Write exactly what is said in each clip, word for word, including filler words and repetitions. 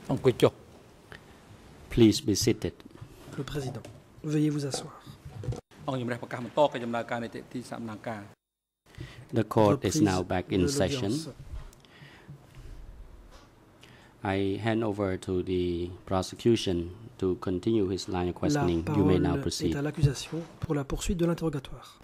Please be seated. Le président, veuillez vous asseoir. The court is now back in session. I hand over to the prosecution to continue his line of questioning. You may now proceed. La parole est à l'accusation pour la poursuite de l'interrogatoire.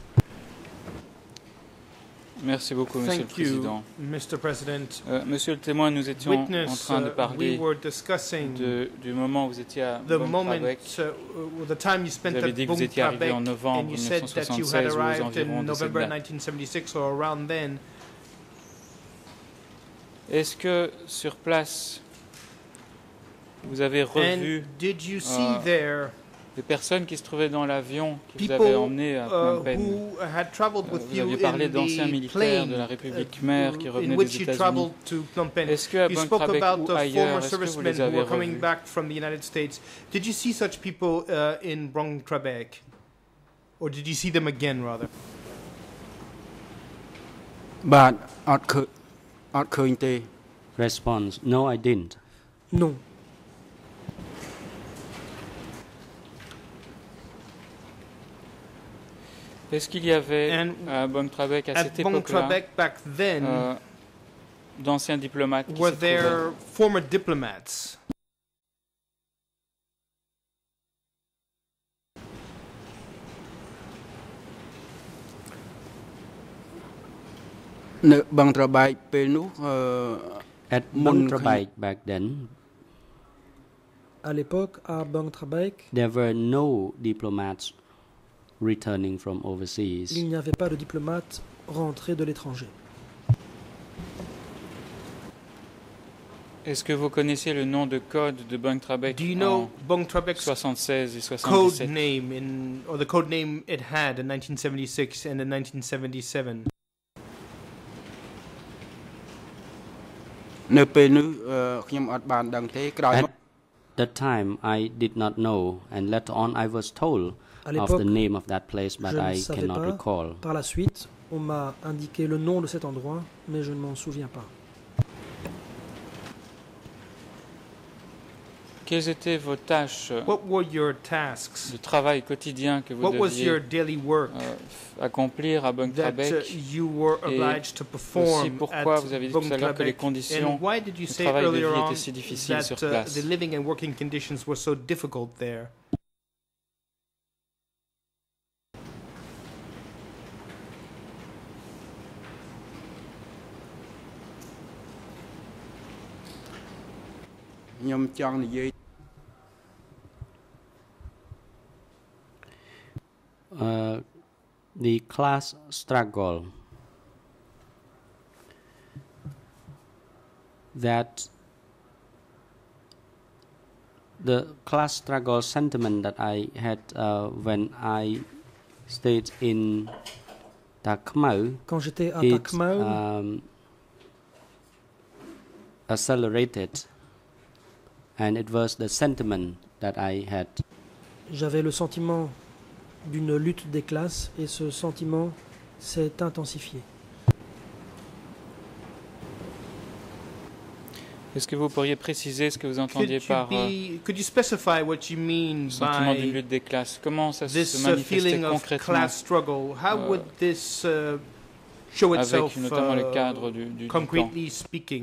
Merci beaucoup, Monsieur Thank le Président. you, Mister President. Euh, Monsieur le témoin, nous étions Witness, en train de uh, parler we were discussing de, du moment où vous étiez à the Bon moment, Trabec. uh, the time you spent Vous avez at dit que vous Bon étiez arrivé Trabec, en novembre and you said that you had mille neuf cent soixante-seize ou aux arrived environs in de cette November date. nineteen seventy-six or around then. Est-ce que sur place, vous avez revu And did you see uh, there les personnes qui se trouvaient dans l'avion qui vous people avaient emmené à Phnom uh, Penh? who had traveled Euh, with Vous you aviez parlé in d'anciens the militaires plane de la République uh, khmer qui in revenaient which des you États-Unis. traveled to Phnom Penh? Est-ce qu'à You Bon spoke Trabec about ou the former ailleurs, est-ce que vous servicemen les who avez were coming revus? back from the United States. Did you see such people uh, in Bon Trabec? Or did you see them again, rather? បាទអត់ឃើញអត់ឃើញទេ Response: No, I didn't. Non. Est-ce qu'il y avait And à Bon Trabec à At cette Bon époque-là Trabec back then, euh, d'anciens diplomates qui were s'y trouvaient? there former diplomats? នៅបឹងត្របែកពេលនោះអឺ At Mon Bang Trabaik back then, À l'époque, à Bang Trabec, there were no diplomats returning from overseas. il n'y avait pas de diplomates rentrés de l'étranger. Est-ce que vous connaissez le nom de code de Bon Trabec Do you know en Bon Trabec's soixante-seize et code soixante-dix-sept? name in, or the code name it had in nineteen seventy-six and in nineteen seventy-seven? នៅពេលនោះអឺខ្ញុំអត់បានដឹងទេក្រោយមក At that time, I did not know, and later on, I was told À of l'époque, the name of that place, but je ne I savais cannot pas. recall. Par la suite, on m'a indiqué le nom de cet endroit, mais je ne m'en souviens pas. Quelles étaient vos tâches What were your tasks? de travail quotidien que vous What was your deviez daily work euh, f- accomplir à Bon that uh, Trabec? you were Et obliged to Aussi, perform at pourquoi vous avez dit Bon tout à l'heure que les Trabec? conditions And why did you de say travail de earlier vie on étaient si difficiles sur that uh, place? the living and working conditions were so difficult there? ៗខ្ញុំចង់និយាយ Uh, the class struggle that the class struggle sentiment that I had uh, when I stayed in Tak Khmau, Quand j'étais à it Tak Khmau, um, accelerated, and it was the sentiment that I had. j'avais le sentiment d'une lutte des classes et ce sentiment s'est intensifié. Est-ce que vous pourriez préciser ce que vous Could entendiez you, par euh, be, could you specify what you mean le sentiment d'une by lutte des classes? Comment ça se this uh, manifestait feeling of concrètement class struggle? How euh, would this uh, show itself, avec notamment le uh, cadre du, du, du camp? concretely speaking?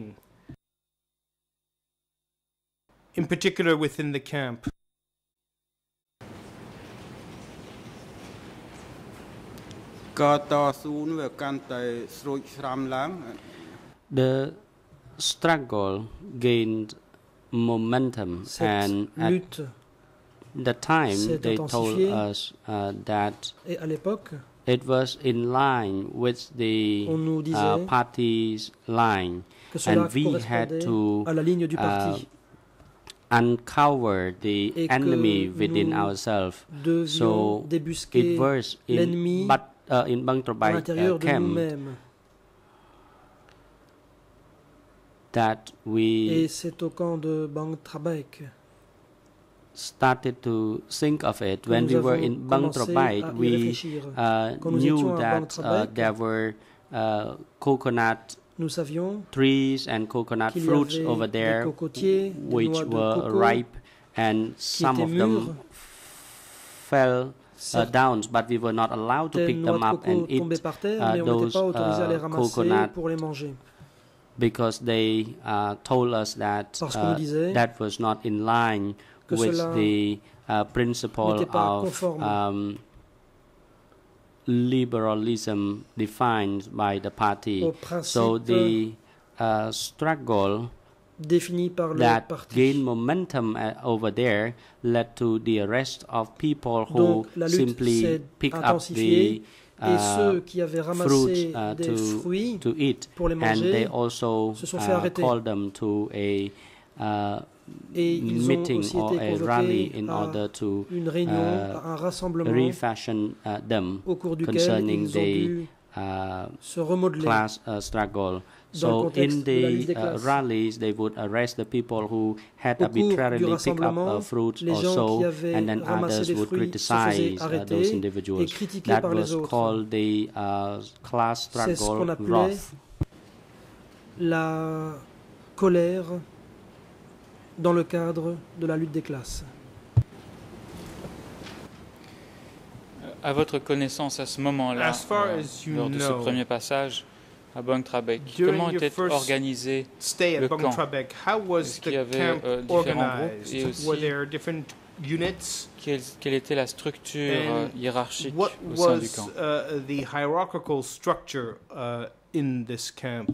In particular within the camp. ក៏តស៊ូនោះវាកាន់តែស្រួចស្រាំឡើង The struggle gained momentum, Cette and at lutte, the time s'est they told intensifiée. us uh, that et à l'époque, it was in line with the on nous uh, disait party's line, que cela and we had correspondait to à la ligne du uh, parti uncover the et que enemy within nous ourselves. devions So it débusquer was in l'ennemi but uh, in Bang à Trabai l'intérieur uh, de camp nous-mêmes. that we Et c'est au camp de Bang Trabec started to think of it. que When nous we were avons in Bang commencé Trabai, à y we réfléchir. uh, Quand nous knew étions à Bang that uh, Trabec, there were uh, coconut Nous savions trees and coconut qu'il y fruits avait over des there cocotiers, des which noix de were coco ripe, and qui some étaient of mûres. them fell uh, Certaines down, but we were not allowed to pick noix them de up and coco tombaient eat par terre, uh, mais on n'était those pas autorisé à les uh, ramasser coconut pour les manger. because they uh, told us that Parce qu'on nous uh, disait that was not in line que with cela the uh, principle n'était pas of conforme um, liberalism defined by the party. au So principe the uh, struggle défini par le that parti. gained momentum uh, over there led to the arrest of people who Donc la lutte simply s'est pick up the intensifiée et uh, ceux qui avaient fruits ramassé uh, des to, fruits to eat, pour les and they manger also se sont fait uh, arrêter. called them to a uh, et ils ont meeting aussi or été a rally convoqués in à order to une réunion, uh, à un rassemblement refashion uh, them au cours duquel concerning ils ont the dû uh, se remodeler. class uh, struggle. Dans le So contexte in de la lutte the des uh, classes. rallies, they would arrest the people who had Au cours du arbitrarily picked up rassemblement, uh, fruits les or gens so, qui avaient and then ramassé others des would fruits se faisaient criticize uh, those arrêter et individuals. critiqués That par les was autres. called the uh, class C'est ce qu'on struggle appelait wrath. la colère dans le cadre de la lutte des classes. À votre connaissance, à ce moment-là, As far euh, as you lors de ce know, premier passage à Bangtrabek, during comment your était first organisé Stay at le camp? Bangtrabek, how was Est-ce the qu'il y avait, camp euh, différents groupes organized? et aussi- Were there different units? quelle, quelle était la structure euh, And hiérarchique what au sein du was camp? uh, the hierarchical structure uh, in this camp?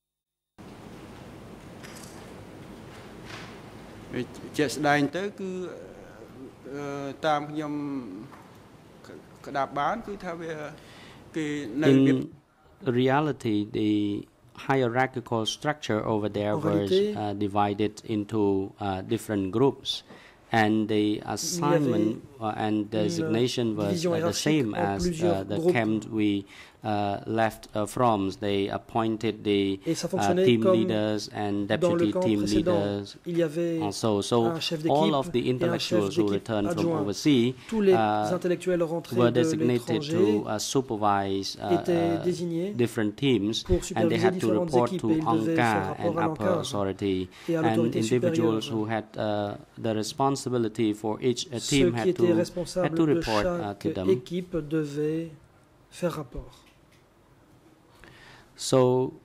ជាក់ស្ដែងទៅគឺអឺតាមខ្ញុំក្តាប់បានគឺថាវាគេនៅរបៀប In reality, the hierarchical structure over there En was réalité, uh, divided into uh, different groups, and the assignment uh, and designation was division uh, the hiérarchique same en as uh, plusieurs the groupes. camp we uh, left uh, from. They appointed the Et ça uh, fonctionnait team comme leaders and dans le deputy camp team précédent. leaders. Il y avait Also, so un chef all d'équipe of the et un chef intellectuals who d'équipe returned from adjoint. overseas Tous les uh, intellectuels rentrés were de designated l'étranger to uh, supervise uh, étaient uh, désignés different teams, pour and they superviser had to différentes report équipes to et ils devaient ANCAR faire and rapport à upper l'ANCAR authority, et à and l'autorité individuals supérieure. who had uh, the responsibility for each uh, Ceux team qui had étaient to had responsables to de report uh, chaque to them. équipe devaient faire rapport. So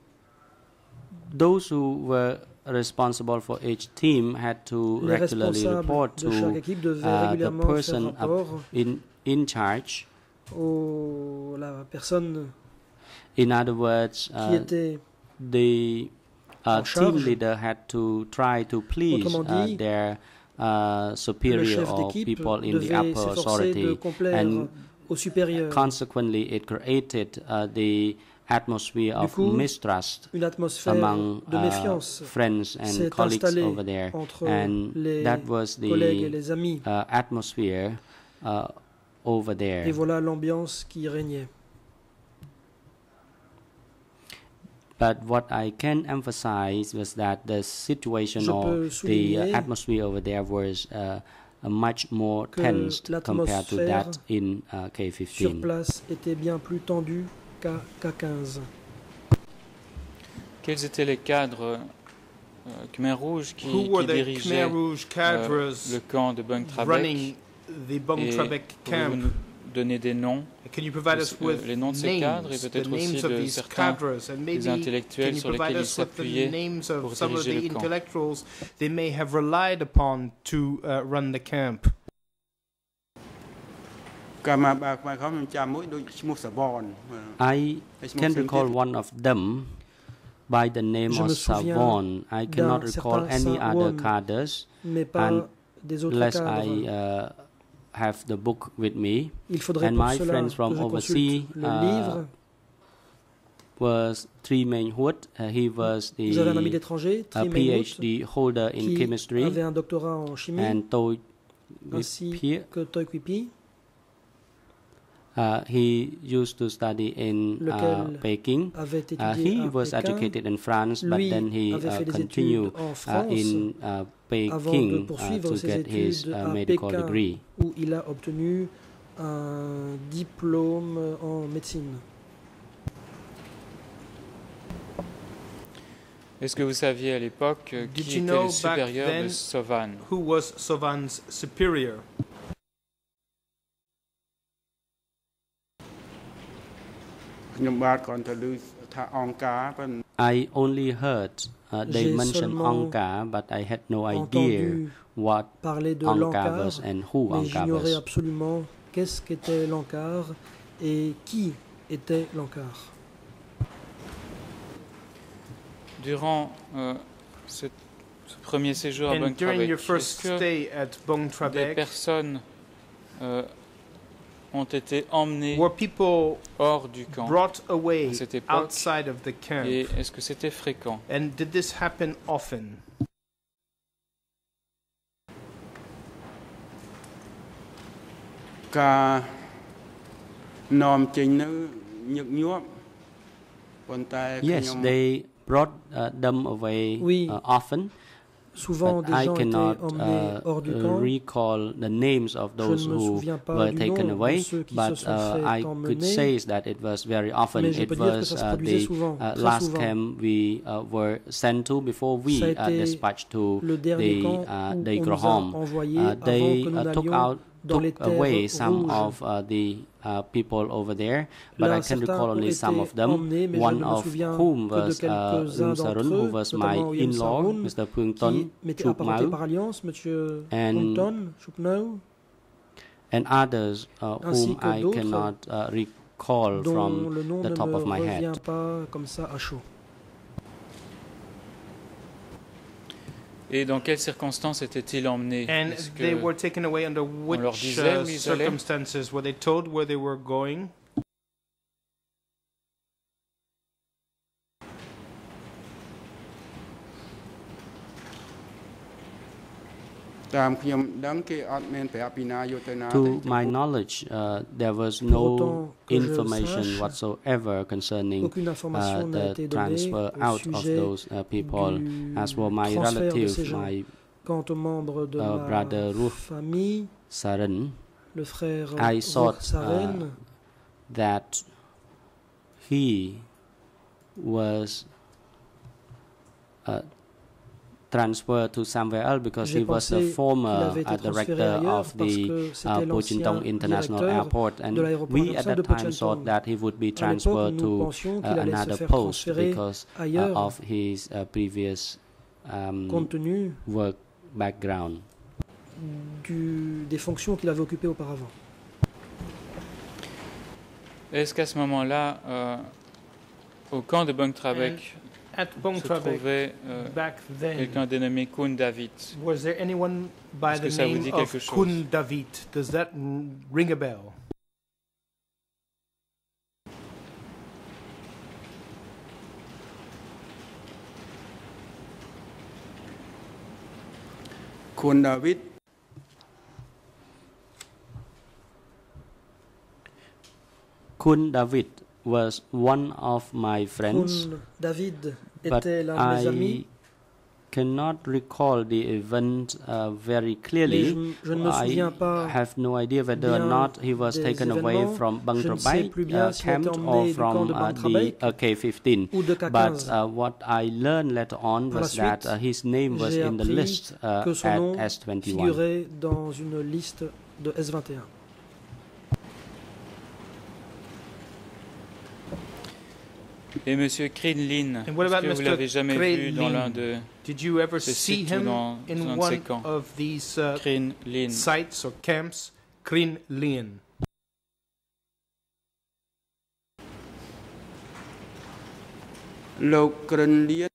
those who were responsible for each team had to Les regularly responsables report de chaque to équipe devaient uh, the régulièrement faire person up rapport in in charge. au la personne In other words, qui uh, était the uh, en team charge. leader had to try to please Autrement uh, dit, their uh, le superior chef or d'équipe people in the devait upper s'efforcer de authority, complaire and au supérieur. consequently it created uh, the atmosphere Du of coup, mistrust Une atmosphère among de uh, méfiance friends and s'est colleagues installée over there, entre and les that was collègues et the les amis. uh, atmosphere uh, over there. Et voilà l'ambiance qui régnait. But what I can emphasize was that the situation Je or peux the souligner uh, atmosphere over there was uh, uh, much more que tense compared to l'atmosphère that in uh, K Sur fifteen. place était bien plus tendue qu'à K quinze. Quels étaient les cadres euh, Khmer Rouge qui, Who were qui the dirigeaient Khmer Rouge euh, cadres le camp de Bangtrabek? running the Et Bangtrabek pouvez-vous camp? nous donner des noms, Can you provide us euh, with les noms de ces cadres et names, the peut-être aussi names of de these certains cadres, and maybe des intellectuels can you sur lesquels provide ils us with the s'appuyaient names of pour some of diriger the le camp? intellectuals they may have relied upon to uh, run the camp? កាលមកបើខ្មែរខំខ្ញុំចាំមួយដូចឈ្មោះសវន I can recall one of them by the name Je of me souviens Savon. I cannot d'un recall certain any other Savon, cadres mais pas And des autres unless cadres. I uh, have the book with me. Il faudrait And pour my cela friends que from je overseas consulte le uh, livre. was Tri Main Hood. Uh, he was Vous avez un ami the d'étranger, uh, Tri Maynooth, PhD holder in qui chemistry, avait un doctorat en chimie, and Toi ainsi Pia. que Toi Quy Pi, Uh, he used to study in uh, lequel Peking. avait Uh, étudié he à was Pékin. educated in France, but Lui then he avait uh, fait des continued études en uh, France in uh, avant de Peking uh, poursuivre to ses get his études uh, à medical Pékin, degree. où il a obtenu un diplôme en médecine. Est-ce que vous saviez à l'époque euh, Did qui you était know le back supérieur de then Sovan? who was Sovan's superior? I only heard uh, they J'ai mentioned seulement Angkar, but I had no idea entendu what parler de Angkar l'Ankar, was and who mais Angkar j'ignorais was. absolument qu'est-ce qu'était l'Ankar et qui était l'Ankar. Durant euh, ce, ce premier séjour à And Bang during Trabek, your first est-ce que stay at Bong des Trabek, personnes euh, ont été emmenées were people hors du camp? brought away à cette époque, outside of the camp? Et est-ce que c'était fréquent? And did this happen often? Yes, they brought uh, them away Oui. uh, often, Souvent, but des I gens étaient cannot emmenés uh, hors du uh, camp. recall the names of Je those ne me who souviens pas were du taken nom away, de ceux qui se but sont uh, fait I could emmener. say that it was very often. Mais je It peux dire que was ça se uh, produisait the souvent, uh, très last souvent. camp we uh, were sent to before we Ça a uh, été dispatched to le dernier the camp uh, où they on go nous a home. envoyés Uh, avant they que nous uh, took n'allions out dans les took terres away some rouges. of uh, the uh, people over there, but Là, I can certains recall ont only some été of them. emmenés, mais je One ne me of souviens whom que de was uh, quelques-uns Um Sarun, d'entre who eux, was my notamment Yem in-law, Sarun, Mister qui Pungton m'était apporté Chukmau, par alliance, M. And- Pungton Chukmau, and others uh, ainsi whom que I d'autres cannot uh, recall dont from le nom the ne top me of my revient head. pas comme ça à chaud. Et dans quelles circonstances étaient-ils emmenés? And Est-ce they que- were taken away under leur which disait uh, où ils allaient? circumstances? Were they told where they were going? To my knowledge, uh, there was Pour no autant que je information sache, whatsoever concerning aucune uh, information n'a the été donnée transfer au out of sujet those uh, people, du as were my transfert de relative, ces gens. my Quant aux membres de uh, ma brother Ruh famille, Saran, le frère I Ruh thought, Saren, uh, that he was uh, transferred to somewhere else because j'ai he was the pensé qu'il former avait été uh, transféré director ailleurs of parce the que uh, c'était l'ancien Pochintong International directeur Airport, de and l'aéroport we at international de that time thought Pochintong. that he would be À l'époque, transferred nous to pensions uh, qu'il allait se another faire post transférer because uh, ailleurs, of his uh, previous um, compte tenu work background. du, des fonctions qu'il avait occupées auparavant. Est-ce qu'à ce moment-là, euh, au camp de Bang Trabek, At Bong se Trabek, trouvait euh, back then, quelqu'un dénommé Kun David? was there anyone by Est-ce que the ça vous name dit of quelque chose? Kun David? Does that r- ring a bell? Kun David Kun David was one of my friends, Kun David but était l'un de mes amis, I cannot recall the event uh, very mais clearly. je, je ne me I souviens pas have no idea whether or bien not he was des taken away événements. from Bang Je ne sais Trabek plus bien uh, s'il a été camp emmené or du camp from de uh, Bang the Trabek uh, K fifteen. ou de K But quinze. uh, what I learned later on Par la was that suite, uh, his name was j'ai in the appris list uh, que son at nom S twenty-one. figurait dans une liste de S vingt et un. Et Monsieur Krinlin, And what est-ce about que vous Mister l'avez jamais vu dans Krinlin? l'un de Did you ever C'est see surtout him dans- in dans un de ces one camps. of these uh, Krinlin? sites or camps? Krin Lien. Lok Krin Lien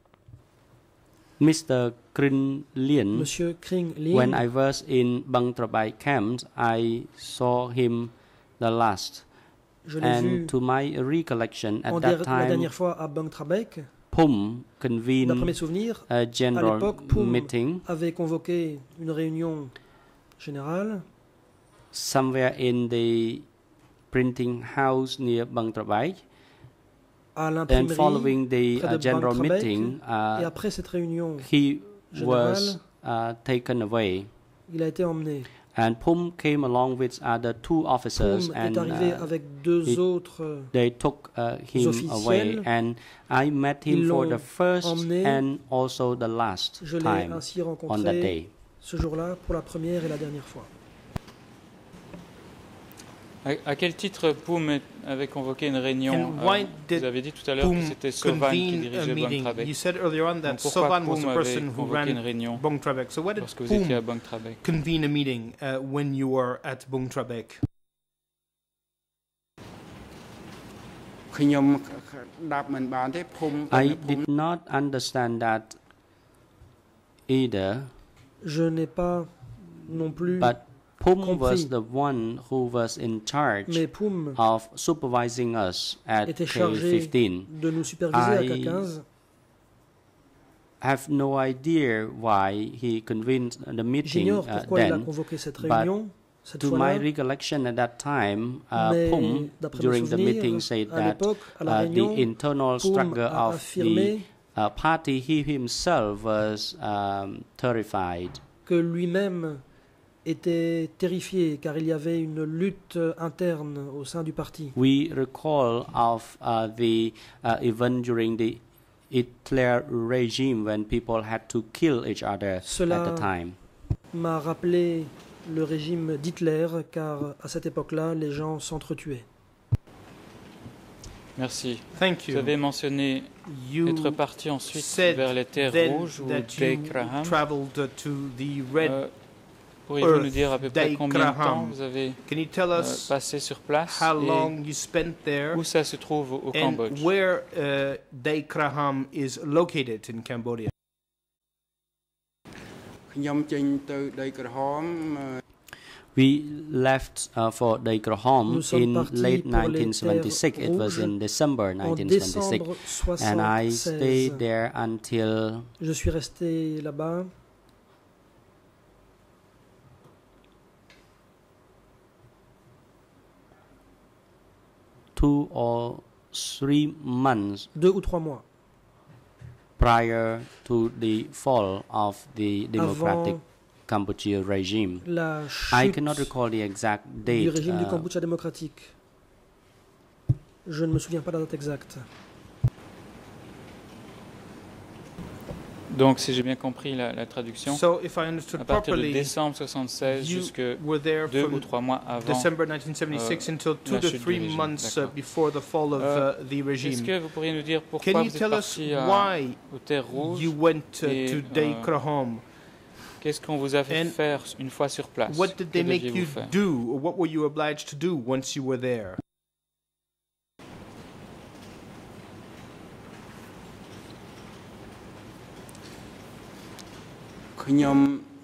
Mister Krin Lien, Monsieur Kring Lin, when I was in Bang Trabek camp, I saw him the last. je l'ai vu And to my recollection, en at der- that la time, dernière fois à Bang Trabek. Pum D'après mes convened souvenirs, a à general l'époque, Pum meeting avait convoqué une réunion générale somewhere in the printing house near Bang Trabek. à And l'imprimerie. following the près de uh, general Bang Trabek. meeting, Et uh, après cette réunion, he générale, was uh, taken away. il a été emmené. And Pum came along with other two officers, Poum and est arrivé uh, avec deux it- autres euh, they took uh, him away. officiels. And I met him Ils for l'ont the first emmené. and also the last Je l'ai time ainsi on that rencontré day. ce jour-là pour la première et la dernière fois. À, à quel titre Poum est- avait convoqué une réunion? And why euh, did Vous avez dit tout à l'heure que Poum c'était Sovan qui convene a dirigeait meeting? Bang Trabek. You said earlier on that Donc pourquoi Sovan was Poum the avait person who convoqué une ran réunion Bang Trabek. So why did lorsque vous étiez à Poum Bang Trabek? convene a meeting uh, when you were at Bang Trabek? ខ្ញុំដាប់មិនបានទេភូមិ I ភូមិ did not understand that either, Je n'ai pas non plus, but Pum compris. was the one who was in charge mais Poum of supervising us at était K chargé fifteen. de nous superviser à I- K quinze. I have no idea why he convened the meeting J'ignore uh, pourquoi il a then. convoqué cette but réunion, cette To my fois-là. recollection at that time, uh, Mais Pum, d'après mes during the souvenirs, meeting, said à that l'époque, à la uh, réunion, the internal Poum struggle a of affirmé the uh, party, he himself was um, terrified. que lui-même était terrifié car il y avait une lutte interne au sein du parti. We recall of uh, the uh, event during the Hitler regime when people had to kill each other Cela at the time. m'a rappelé le régime d'Hitler car à cette époque-là, les gens s'entretuaient. Merci. Thank Vous you. avez mentionné You être parti ensuite said vers les terres then rouges ou that Dei you Kraham. traveled uh, to the Red. Euh, Pourriez-vous nous Earth, dire à peu près Dei combien de temps Kraham. vous avez Can you tell euh, us passé sur place how et long you spent there où ça se trouve au, au and Cambodge? where uh, Dei Kraham is located in Cambodia? ខ្ញុំចេញទៅដីក្រហមអឺ We left uh, for Dei Kraham Nous sommes in partis late pour les nineteen seventy-six. terres It was rouges in December En nineteen seventy-six. décembre And I stayed soixante-seize, there until je suis resté là-bas two or three months deux ou trois mois prior to the fall of the Democratic avant Cambodia regime. la I chute cannot recall the exact du date. régime du uh, Cambodge démocratique. Je ne me souviens pas de la date exacte. Donc, si j'ai bien compris la, la traduction, So, if I à understood partir de properly, décembre soixante-seize you jusque were there deux ou from trois mois avant. December nineteen seventy-six euh, until two la to chute du three régime, months uh, d'accord. before the fall of Euh, uh, the Est-ce regime. que vous pourriez nous dire pourquoi Can you vous êtes tell us parti à, why aux terres rouges? you went uh, et, to Dei euh, Kraham? Qu'est-ce qu'on vous a fait And faire une fois sur place? What did they Que make deviez-vous you faire? do, or what were you obliged to do once you were there? .ខ្ញុំ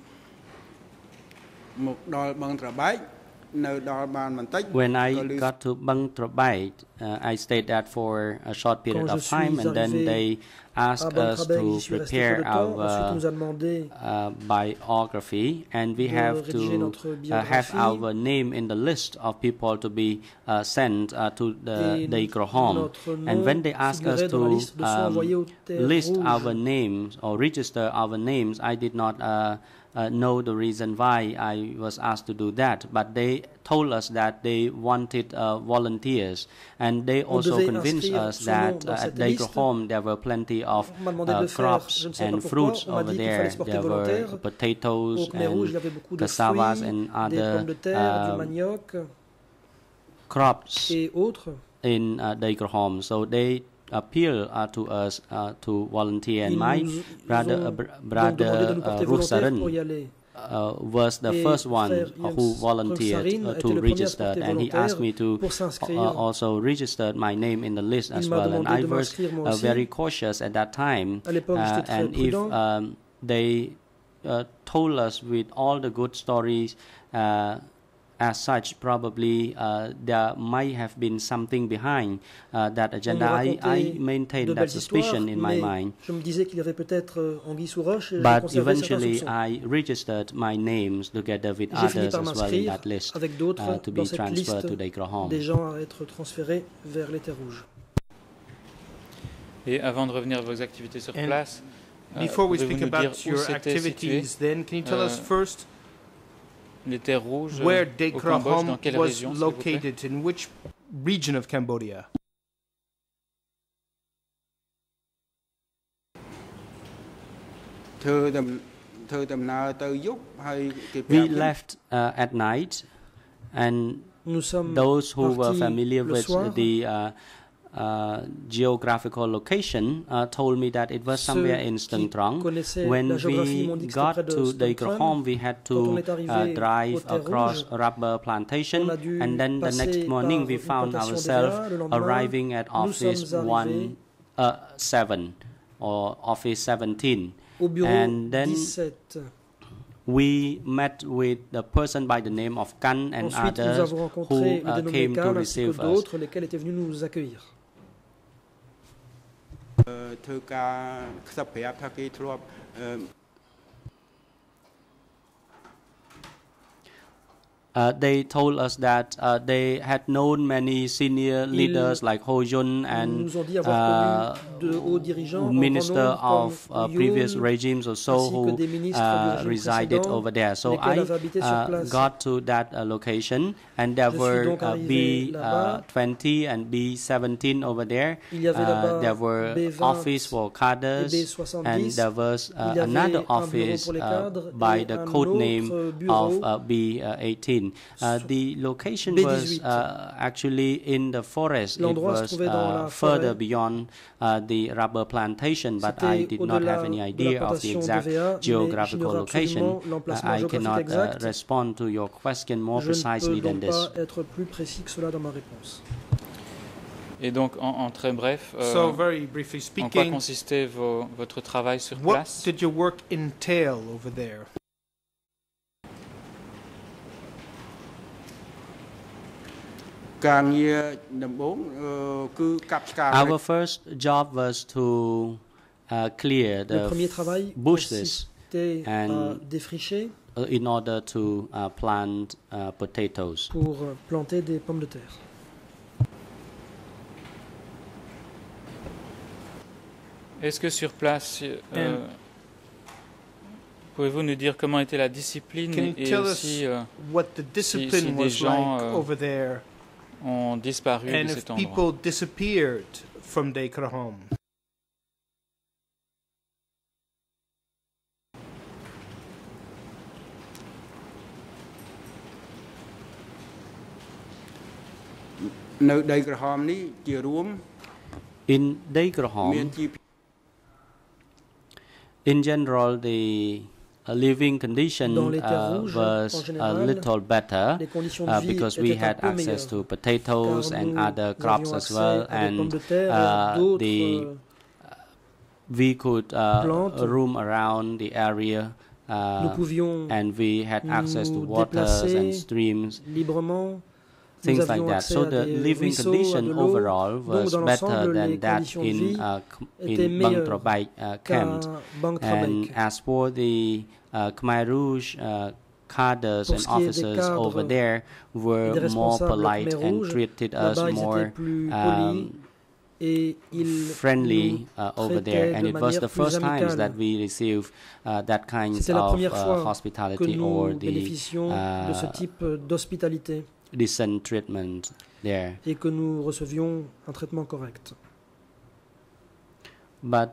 មកដល់បឹងត្របែកនៅដល់បានបន្តិច When I ក៏ឮ got to Bang Trabait, uh, I stayed there for a short period Quand of je time, suis and then arrivé they à asked Bang us Trabek, to j'y suis resté peu prepare de temps. Ensuite, on our nous a demandé uh, biography, and we de have rédiger to notre uh, have biographie. our name in the list of people to be uh, sent uh, to the Et Dei Kraham. notre nom And when they asked us figurait dans la to liste de ceux envoyés um, aux terres list rouges. our names or register our names, I did not uh, uh, know the reason why I was asked to do that. But they told us that they wanted uh, volunteers, and they On also devait convinced inscrire us son that nom dans uh, at cette Dei liste. Kraham there were plenty of On m'a demandé de uh, le faire, crops je ne sais and pas pourquoi. fruits On m'a over dit qu'il fallait there. se porter There were volontaire. potatoes Au Khmer Rouge, il y and avait beaucoup de cassavas fruits, and des pommes de other terre, du uh, manioc crops et autres. in uh, Dei Kraham. So they appealed uh, to us uh, to volunteer, and Ils my nous brother, ont uh, br- donc demandé de brother nous uh, porter Ruh volontaire Saran pour y aller. uh, was the Et first one frère uh, who Jens volunteered Ruh Sarin uh, était to le premier à se register, porter and he asked me to pour uh, s'inscrire. also register my name in the list as Il m'a well. And demandé I de was m'inscrire moi uh, aussi. very cautious at that time. À l'époque, j'étais Uh, très and if prudent. um, they uh, told us with all the good stories, uh, as such, probably uh, there might have been something behind uh, that On nous agenda. I, I racontait maintained de that belles histoires, suspicion in my mais mind. je me disais qu'il y avait peut-être euh, anguille sous roche et je But conservais certains eventually, soupçons. I registered my names together with J'ai fini others par as well in m'inscrire that list avec d'autres uh, to dans be cette transferred liste to Dei Kraham. des gens à être transférés vers les terres rouges. Et avant de revenir à vos activités sur And place, euh, Before we pouvez-vous speak nous dire about où your c'était situé activities, then can you tell us euh, first les terres rouges where euh, au Cambodge, Dekrahom dans quelle was région, s'il vous plaît? located, in which region of Cambodia? Thưa tầm thưa tầm nào tới giúp hay cái We left uh, at night, and Nous sommes those who were partis familiar le with soir. the uh, uh, geographical location uh, told me that it was somewhere Ceux in qui Stung Trong. connaissaient When la géographie we m'ont dit que c'était got près de to Stung Dekrahom, we had Quand on to est arrivé uh, aux drive Terres across Rouges, rubber plantation, on a dû and then the passer next morning par we une found plantation ourselves d'E V A. Le lendemain, arriving at nous office sommes one arrivés uh, seven or office seventeen. au bureau And then dix-sept. we met with the person by the name of Kan and Ensuite, nous others avons who rencontré le uh, dénommé came to Khan ainsi que receive us. d'autres, lesquels étaient venus nous accueillir. ធ្វើការខ្សឹបប្រាប់ថាគេធ្លាប់អឺ Uh, they told us that uh, they had known many senior leaders like Ho Yun and nous ont dit avoir uh, connu de hauts dirigeants en minister grand nombre of comme uh, Yoon, previous regimes or so ainsi que who des ministres uh, du régime resided précédent, over there. So lesquels I avaient habité sur uh, place. got to that uh, location, and there Je suis were donc uh, arrivé B là-bas. twenty and B seventeen over there. Il y avait Uh, là-bas there were B vingt office for cadres, et B and soixante-dix. there was uh, Il y avait another un bureau office pour les uh, cadres by et the un code autre name bureau of uh, B eighteen. Uh, the location B was dix-huit. uh, actually in the forest. It L'endroit se was trouvait dans uh, la further forêt. beyond uh, the rubber plantation, but I C'était did not have au-delà any de la idea of the plantation exact d'E V A, mais geographical j'ignore location. absolument Uh, l'emplacement I géographique cannot uh, exact. respond to your question more Je ne precisely peux than donc this. pas être plus précis que cela dans ma réponse. Et donc, en, en très bref, euh, So very briefly en quoi speaking, consistait vo- votre travail sur what place? did your work entail over there? ការងារដំបូងអឺគឺកាប់ឆ្ការ Our first job was to uh, clear Le the premier travail bushes consistait à and défricher uh, in order to uh, plant uh, potatoes. pour planter des pommes de terre. Est-ce que sur place, euh, pouvez-vous nous dire comment était la discipline Can you et tell us aussi euh, what the discipline si des was gens, like euh, over there, ont disparu and de if cet endroit? people disappeared from Dekrahom? នៅដីក្រហមនេះជារួម In មាន Dekrahom, ជីវ in general, the uh, living condition Dans les terres uh, rouges, was en a général, little better les conditions de uh, vie because we étaient un had peu access meilleures, to potatoes car and nous other crops avions as well, accès à des pommes and de terre et uh, d'autres the euh, we could uh, plantes. roam around the area. nous Uh, pouvions and we had access to nous waters and déplacer streams, librement. things Nous like avions that. accès So à the des living ruisseaux, à condition de l'eau. overall Donc, was dans better l'ensemble, than les that conditions de in vie uh, c- étaient in Bang meilleures Trabay uh, qu'à camp. Bang And Trabek. as for the uh, Khmer Rouge uh, cadres Pour and ce qui est des officers cadres over there et were des more responsables polite Khmer and Rouge, treated us là-bas, ils more étaient plus polis um, et ils friendly nous uh, over there, traitaient and de it was manière the plus first times amicale. that we received uh, that kind C'était la of première uh, fois que hospitality or nous the bénéficions de ce uh, type d'hospitalité decent treatment there. et que nous recevions un traitement correct. But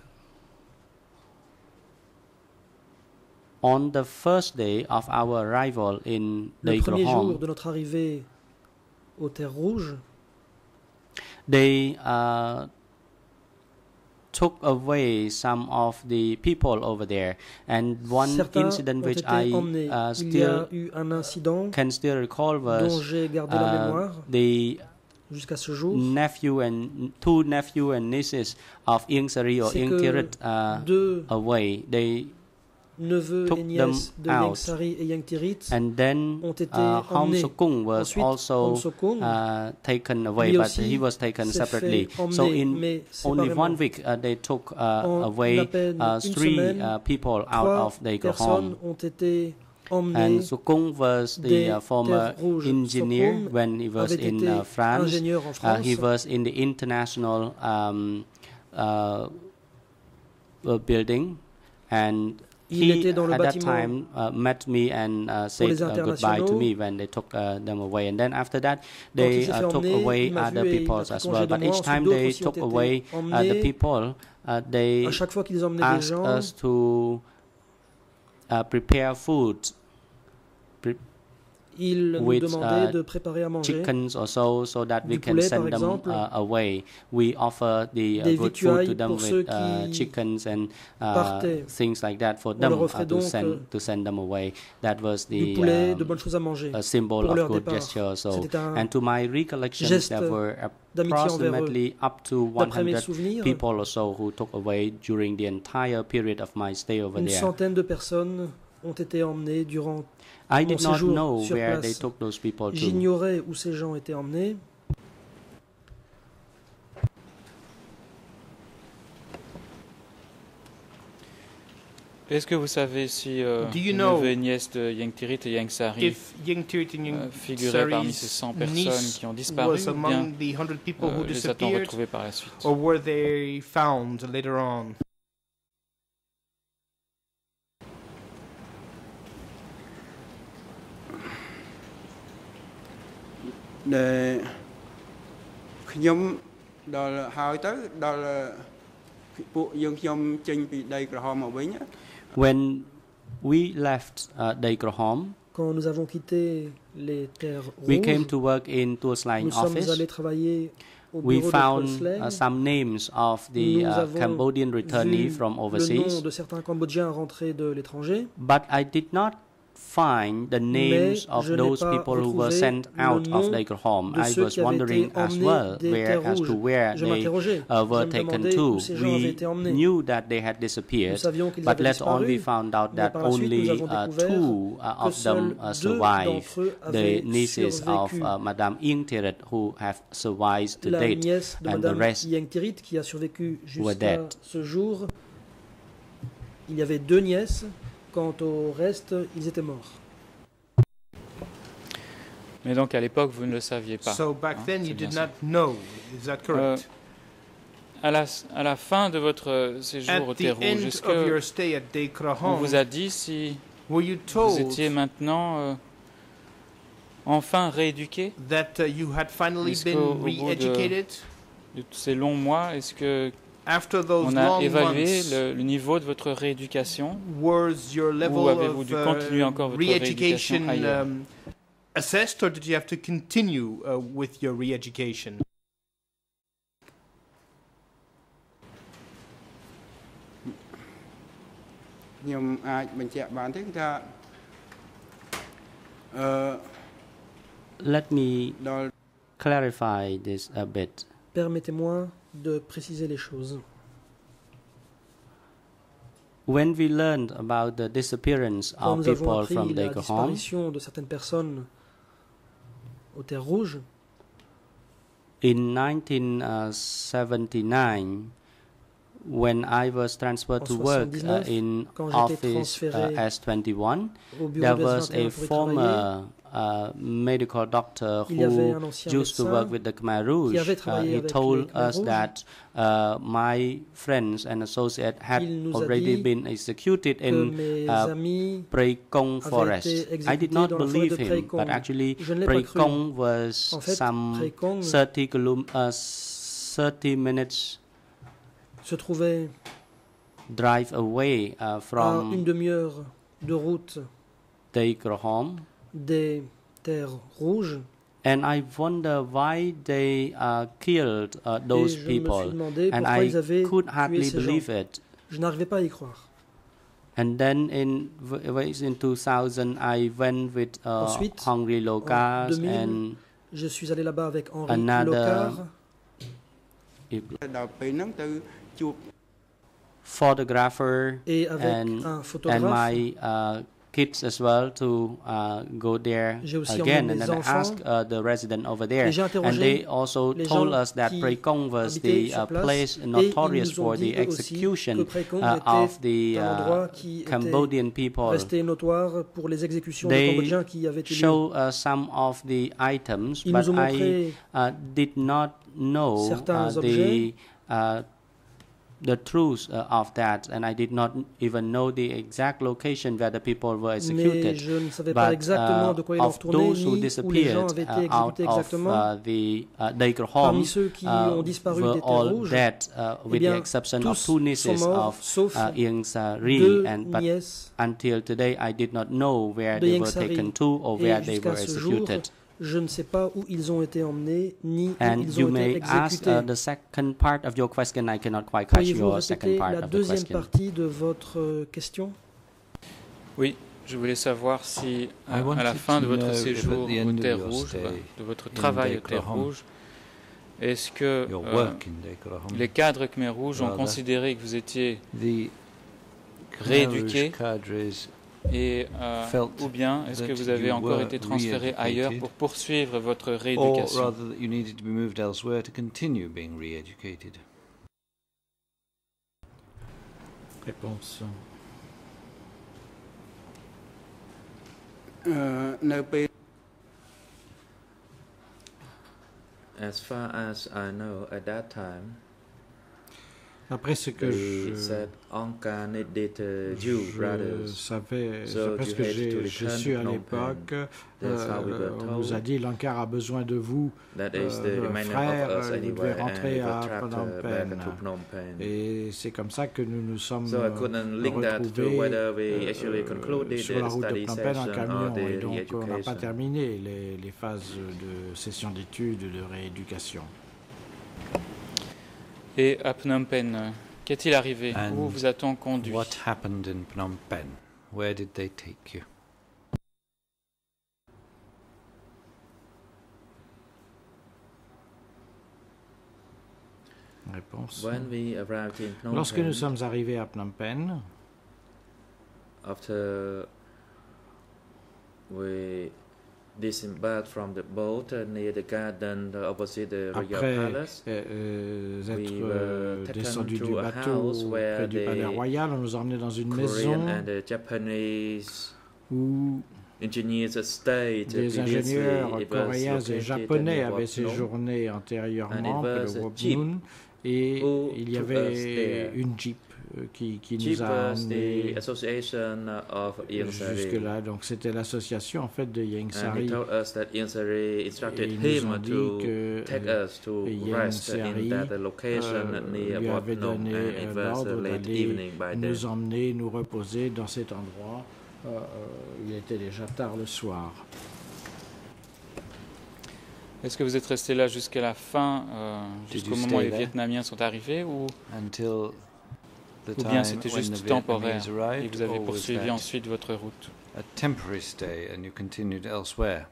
on the first day of our arrival in Le premier jour Dekrahom, de notre arrivée aux Terres Rouges, they uh, took away some of the people over there, and one certains incident ont which été I emmenés. uh, Il y a still eu un incident can still recall dont was j'ai gardé la uh, mémoire the jusqu'à ce jour. nephew and two nephew and nieces of Ieng Sari or C'est Ieng que Thirit uh, deux away. They neveux took et them nièces de out. Yang Sari et Yang Thirit and then ont été uh, Hom emmenés. Sukung was Ensuite, Hom also Sokung, uh, taken away, lui but aussi he was taken s'est separately. fait emmener, So in mais only séparément. one week, uh, they took uh, En away à peine uh, une three semaine, uh, people out Trois of their personnes home. ont été emmenées. And Sukung was the des uh, former Terres Rouges. engineer Sokung when he was avait in été uh, France. ingénieur en Uh, France. he was in the international um, uh, uh, building, and Il he était dans le at that bâtiment time uh, met me and uh, said les uh, goodbye to internationaux. me when they took uh, them away. And then after that, Quand il they s'est uh, fait took emmener, away il m'a other vu et il a peoples pris as congé well. de But moi. each Ensuite, time d'autres they aussi ont took été away uh, the emmenés. people, uh, they À chaque fois qu'ils emmenaient des asked gens, us to uh, prepare food. Pre- ils nous with, demandaient uh, de préparer à manger chickens or so, so that we Du can poulet, send par them exemple. uh, away. We offer the uh, Des good food to victuailles them pour ceux with uh, qui chickens and uh, partaient. things like that for On them leur uh, offrait to donc, send euh, to send them away. That was du the poulet, de um, bonnes choses à manger a symbol pour of leur good départ. gesture. So, C'était un and to my recollections, geste there were d'amitié envers eux. approximately up to D'après mes one hundred souvenirs, people or so who took away during the entire period of my stay over une there. centaine de personnes ont été emmenées durant I mon did not séjour know sur where place. they took those people to. J'ignorais où ces gens étaient emmenés. Est-ce que vous savez si euh, Do you le know neveu et nièce de Yang Tirit et Yang Sari if Yang Tirit and euh, Yang figuraient parmi ces Sari's cent personnes niece qui ont disparu was ou bien among the hundred people euh, who les a-t-on disappeared, retrouvés par la suite? or were they found later on? Để ខ្ញុំដល់ហើយទៅដល់ពួកយើងខ្ញុំចេញពីដីក្រហមមកវិញ When we left uh, Dei Krahom, Quand nous avons quitté les terres we rouges, came to work in Tuas Line nous sommes office. allés travailler au We bureau de found Tuas uh, some names of the Nous uh, avons Cambodian returnee vu from le nom overseas, de certains Cambodgiens rentrés de l'étranger, but I did not find the names Mais of je n'ai those pas people who were retrouvé sent le out of nom Dei Krahom. de I ceux was qui avaient wondering été as emmenés well des where terres as to rouges. where Je they m'interrogeais, uh, were je me taken demandais to. où ces gens avaient We été emmenés. knew that they had Nous disappeared, savions qu'ils but avaient later on we disparu, found out mais that par la suite, nous only avons uh, découvert two uh, que of them seuls uh, deux survived, d'entre eux the avaient nieces of survécu. uh, Madame Ing Tiret, who have survived to La date, nièce de and the Madame rest Yang Tirit qui a survécu were jusqu'à dead. ce jour. Il y avait deux nièces. Quant au reste, ils étaient morts. Mais donc à l'époque, vous ne le saviez pas. So back hein, then c'est you bien did ça. not know. Is that correct? Euh, à, la, à la fin de votre séjour au At the Terre Rouge, end est-ce of your que stay at Dei on Krahom, vous a dit si were you vous told étiez maintenant euh, enfin rééduqué that uh, you had finally Est-ce been qu'au- au bout de- re-educated? de tous ces longs mois? Est-ce que After those on a long évalué months, le, le niveau de votre rééducation? was your level avez-vous of dû continuer encore uh, votre rééducation re-education ailleurs? um, assessed, or did you have to continue uh, with your re-education? ខ្ញុំអាចបញ្ជាក់បានទេគឺថាអឺ Let me ដល់ clarify this a bit. Permettez-moi de préciser les choses. When we learned about the disappearance Quand of nous avons people appris from la Dei Krahom, disparition de certaines personnes aux terres rouges, in nineteen seventy-nine, when I was transferred En to work uh, soixante-dix-neuf, in quand j'étais office transféré uh, S twenty-one, au bureau there de was S vingt et un a pour y former travailler, uh, medical doctor il y avait who un ancien used to médecin work with the Khmer Rouge. qui avait Uh, travaillé he avec told les Khmer us Rouges. that uh, my friends and associates had Il nous a already dit been executed que in mes uh, amis Preikong avaient forest. été I did exécutés not dans la forêt believe de him, Preikong. but actually Je ne l'ai pas cru. Preikong was En fait, some Preikong thirty, kilom- uh, thirty minutes se trouvait drive away uh, à une from demi-heure de route Dei Krahom. des terres rouges. And I wonder why they uh, killed uh, those Et je me people. suis demandé And pourquoi ils I avaient could tué hardly ces gens. believe it. Je n'arrivais pas à y croire. And then in w- was in two thousand, I went with uh, Ensuite, Henri Locas deux mille, and Je suis allé là-bas avec Henri Another- Locard. a ដល់ពេលហ្នឹងទៅជួប photographer Et avec and, un and photographe. my uh, kids as well to uh, go there J'ai aussi again. emmené And mes then I enfants. asked uh, the resident over there. Et j'ai And interrogé they also les told gens us that qui Preikong was habitaient the sur uh, place. place Et ils notorious nous ont for dit the eux aussi execution que Preikong uh, était of the un endroit uh, qui était Cambodian people. resté notoire pour les exécutions des They Cambodgiens qui avaient eu lieu. show us some of the items, Ils but nous ont I montré uh, did not know certains uh, the uh, the truth uh, of that, and I did not even know the exact location where the people were Mais executed. je ne savais pas But exactement de uh, quoi il en of retournait, those who ni où les gens disappeared avaient été uh, out exécutés of exactement. uh, the uh, Daker Parmi home ceux qui uh, ont disparu were des terres all rouges, dead, uh, eh with bien, the exception of tous two sont nieces morts, of sauf uh, Ieng Sari, deux and but nièces until today I did not know where de they Ieng were Sari. taken to or Et where they jusqu'à were ce jour, executed. je ne sais pas où ils ont été emmenés, ni où And ils you ont été may ask exécutés. uh, the second part of your question. I cannot quite catch Pourriez-vous your second répéter part la of the deuxième question. partie de votre euh, question? Oui, je voulais savoir si, I euh, à la wanted fin de to votre know if séjour at the aux end of Terres your Rouges, stay bah, de votre in travail aux Terres Daker Home, Rouges, est-ce que your euh, work in Daker Home, les cadres Khmer Rouges ont rather, considéré que vous étiez the rééduqué, Khmer Rouge cadres et, euh, felt ou bien est-ce que that vous avez you encore were été transféré ailleurs re-educated, pour poursuivre votre or rééducation? rather that you needed to be moved elsewhere to continue being re-educated? Réponse. អឺនៅពេល As far as I know, at that time, D'après ce que they je, said Angkar needed uh, Jew je brothers. savais, So d'après ce you que had to j'ai j'ai return su à Phnom l'époque, Penh. That's how we euh, were on nous a told. dit l'Ankar a besoin de vous, That is the euh, remainder frère, of us vous devez anyway, and rentrer we were à trapped Phnom uh, back Penh. to Phnom Penh. Et c'est comme ça que nous nous sommes So I euh, couldn't link that to retrouvés whether we euh, actually concluded sur la the route de study Phnom Penh en session or camion. Et the donc on n'a pas re-education. terminé les, les phases de session d'études, de rééducation. Et à Phnom Penh, euh, qu'est-il arrivé? And Où vous a-t-on conduit? What happened in Phnom Penh? Where did they take you? Réponse. When we arrived in Phnom Lorsque Penh, nous sommes arrivés à Phnom Penh, after we disembarked from the boat uh, near the garden uh, opposite the royal après palace, euh, euh, we être were euh, taken descendus to du a bateau house where près du palais the royal, on nous a emmenés dans une Korean maison and the Japanese où engineers stayed des previously. ingénieurs It was coréens et located japonais near avaient Wat Phnom. séjourné antérieurement And it près was de a Wat jeep Phnom, et who il y took us avait there. une jeep euh, qui, qui Jeep nous a was the emmenés association of Ieng Sari. jusque-là. Donc c'était l'association en fait de Ieng And he Sari. told us that Ieng Sari Et instructed ils nous ont him dit to que take euh, us to Ieng rest Sari in that location euh, near lui Wat avait Phnom, donné and it euh, was uh, l'ordre late d'aller evening by then. nous emmener, nous reposer dans cet endroit. Euh, euh, il était déjà tard le soir. Est-ce que vous êtes resté là jusqu'à la fin, euh, Did jusqu'au you moment où stay les there? Vietnamiens sont arrivés, ou, Until the ou bien time c'était when the juste temporaire Vietnamese et arrived, vous avez or was poursuivi that ensuite votre route? a temporary stay and you continued elsewhere?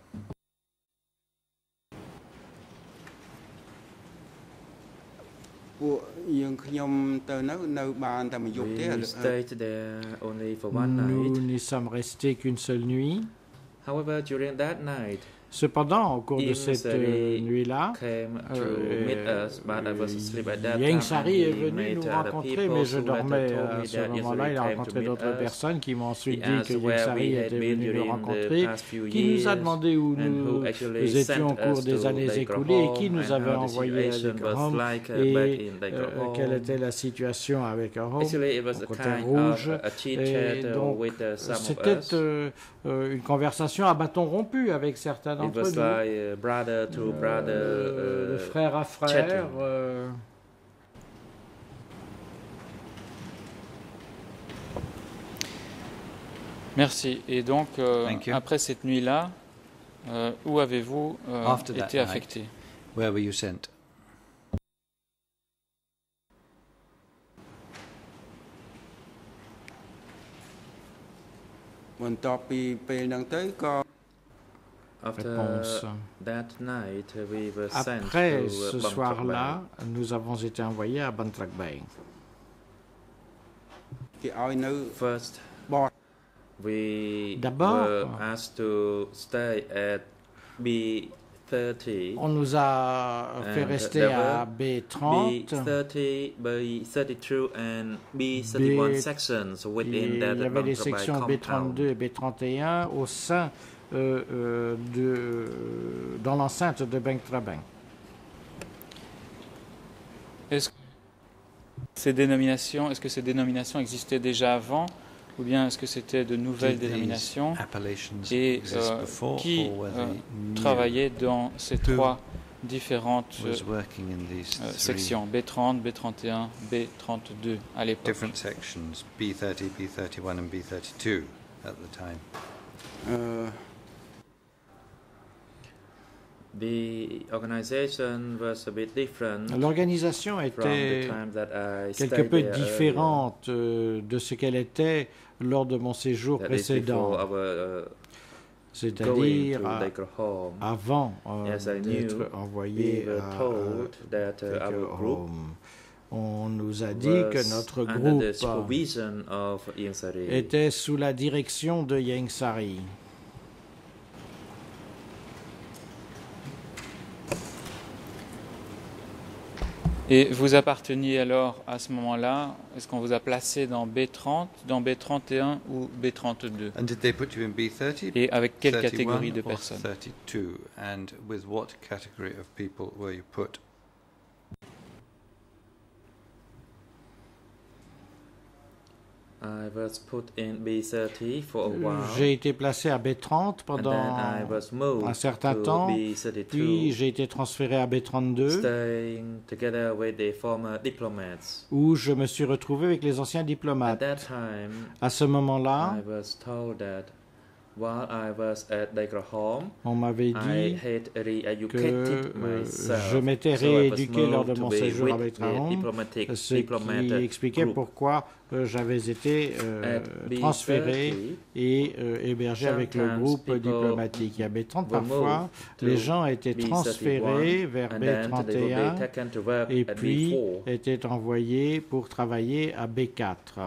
ពួកយើងខ្ញុំទៅនៅនៅបានតែមួយយប់ទេ We stayed there only for one Nous night. n'y sommes restés qu'une seule nuit. However, during that night, Cependant, au cours de Ieng cette Sari euh, nuit-là, came to euh, meet us, but I was asleep at that Ieng time. Sari and est he venu made nous other rencontrer, people mais je who had dormais told à me ce that Ieng moment-là. Sari Il a came to rencontré meet d'autres us. personnes qui m'ont ensuite He dit asked que Ieng where Sari we had était been venu nous during the rencontrer, past few qui nous a years, demandé où and nous, who actually nous étions sent au cours us des to années Daker écoulées et qui Home, nous and avait how the envoyés à situation Daker was Home like uh, back et in Daker euh, quelle Home. était la situation avec Home, Actually, it was au a côté kind rouge. of a chit Et chat donc, with uh, some of c'était us. euh, euh, une conversation à bâton rompu avec certains It d'entre was nous. like uh, brother to Euh, brother, de uh, frère à frère. chatting. euh, Merci. Et donc, euh, Thank you. après cette nuit-là, euh, où avez-vous euh, After that été night. affecté? Where were you sent? បន្ទាប់ពីពេលហ្នឹងទៅក៏ After Réponse. that night, uh, we were sent Après to uh, ce Bangkok soir-là, Bay. nous avons été envoyés à Ban Trak Bay. គេឲ្យនៅ First, បត we D'abord, were asked to stay at B thirty, On nous a fait And rester there à were B B trente. thirty, B thirty-two, and B thirty-one B- sections Il within y that avait les Bangkok Bay sections B compound. trente-deux et B trente et un au sein euh, euh, de, dans l'enceinte de Bang Trabang. Est-ce Ces dénominations, est-ce que ces dénominations existaient déjà avant ou bien est-ce que c'était de nouvelles Did these dénominations appellations et exist euh, before, qui or were euh, they new? travaillait dans ces Who trois différentes euh, was working in these euh, three sections, B trente, B trente et un, B trente-deux à l'époque. different sections, B thirty, B thirty-one, and B thirty-two at the time? ờ, The organization was a bit different L'organisation from the était time that I quelque stayed peu there différente euh, de ce qu'elle était lors de mon séjour earlier. That is before précédent, our uh, going c'est-à-dire to à- Daker Home. avant euh, As I knew, d'être envoyé We were à told that uh, Daker our group Home. On nous a dit was que notre under groupe the supervision of Ieng Sari. était sous la direction de Ieng Sari. Et vous apparteniez alors à ce moment-là, est-ce qu'on vous a placé dans B trente, dans B trente et un ou B trente-deux? And did they put you in B thirty, Et avec quelle thirty-one, catégorie de or personnes? thirty-two? And with what category of people were you put? I was put in B thirty for a while, J'ai été placé à B trente and then pendant I was moved un certain to temps, B puis thirty-two, j'ai été transféré à B trente-deux, staying together with the former diplomats. où je me suis retrouvé avec les anciens At diplomates. that time, À ce moment-là, I was told that while I was at Daker Home, on m'avait I dit had que re-educated euh, myself. je m'étais So I was rééduqué lors de moved mon to be séjour with avec the Trahom, diplomatic ce diplomat qui expliquait group. pourquoi euh, j'avais été euh, At B transféré thirty, et euh, hébergé avec le sometimes groupe people diplomatique. Et à B trente, were parfois, moved to les gens étaient B transférés thirty-one, vers and B then trente they et would un be taken to work et at puis B four. étaient envoyés pour travailler à B quatre.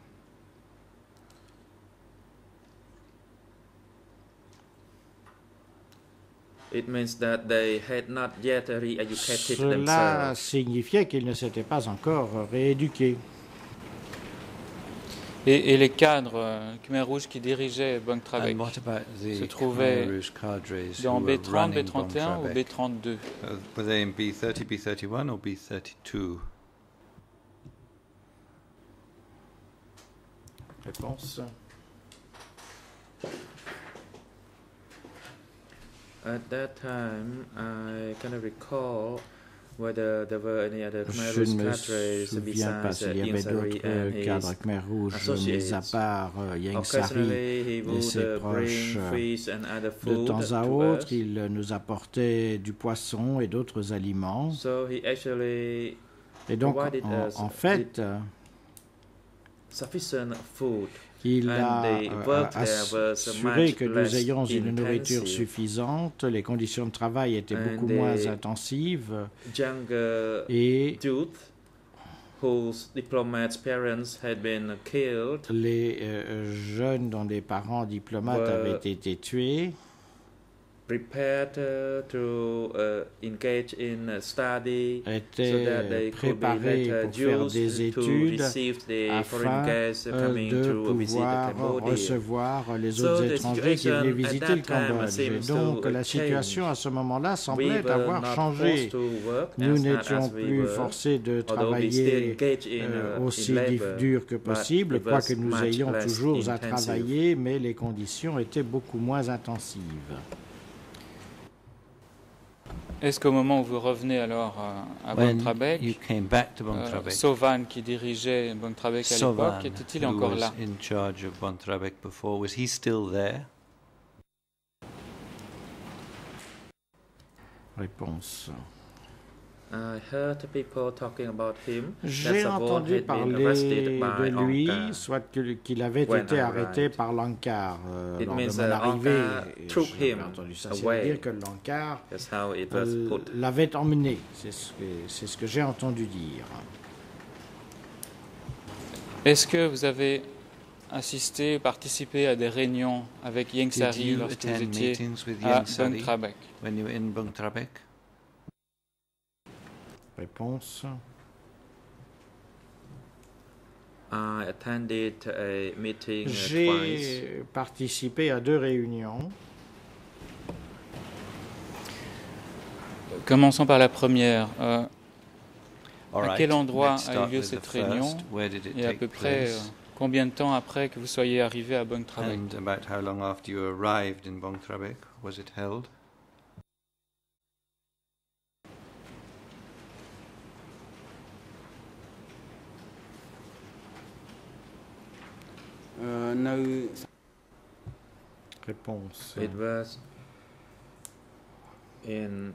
It means that they had not yet re-educated Cela themselves. signifiait qu'ils ne s'étaient pas encore rééduqués. Et, et les cadres euh, Khmer Rouge qui dirigeaient Bang And Trabek what about se the trouvaient Khmer Rouge cadres dans who were B trente, running B trente et un ou Bang B Trabek? trente-deux? Uh, were they in B thirty, B thirty-one, or B thirty-two? Réponse. At that time, I cannot recall whether there were any other Khmer Je Rouge ne me cadres souviens pas besides uh, s'il y Ieng avait Sari d'autres and euh, cadres his Khmer Rouge, associates. mis à part euh, Ieng Sari. Occasionally, he et would ses uh, proches, bring euh, fish and other De food temps à to autre, us. il nous apportait du poisson et d'autres aliments. So he actually Et donc, provided en, us en fait, euh, sufficient food. il And a the euh, work there was assuré much que less nous ayons une nourriture intensive. suffisante, les conditions de travail étaient And beaucoup the moins intensives Younger et youth whose diplomats' parents had been killed les euh, jeunes dont les parents diplomates Were- avaient été tués prepared uh, to uh, engage in uh, study so that étaient they could be préparés better pour faire des used to études receive the afin foreign guests euh, coming de to visit pouvoir Cambodia. recevoir les So autres the étrangers qui venaient situation at visiter that le time Cambodge. Et seems donc to la change. situation à ce moment-là We semblait were avoir not changé. forced to work Nous as hard n'étions as we plus were, forcés de although we still travailler engage in, euh, uh, in aussi labor, dif- dur que but possible, it quoique was nous much ayons less toujours à intensive. travailler, mais les conditions étaient beaucoup moins intensives. Est-ce qu'au moment où vous revenez alors euh, à When Bang Trabek, you came back to euh, Bang Trabek, Sovan qui dirigeait Bang Trabek à Sovan, l'époque, était-il who encore was là? in charge of Bang Trabek before, was he still there? Réponse. I heard people talking about him. J'ai that Savon entendu had been parler arrested by de lui, Angkar. soit que- qu'il avait when été I arrêté arrived. par l'Ankar euh, It lors de means mon that arrivée. Angkar Et took j'avais him entendu ça, away. c'est-à-dire que l'Ankar That's how it was euh, put. l'avait emmené. C'est ce que, c'est ce que j'ai entendu dire. Est-ce que vous avez assisté, participé à des réunions avec Ieng Did Sari you lorsque vous attend étiez meetings with à Ieng Bang Sari Trabek? when you were in Bang Trabek? Réponse. I attended a meeting uh, twice. J'ai participé à deux réunions. Commençons par la première. Euh, All À right, quel endroit let's a start eu lieu with the cette réunion first. Where did it et à take peu près euh, place? combien de temps après que vous soyez arrivé à Bang Trabek? And about how long after you arrived in Bang Trabek was it held? Ờ, nơi Réponse. It was in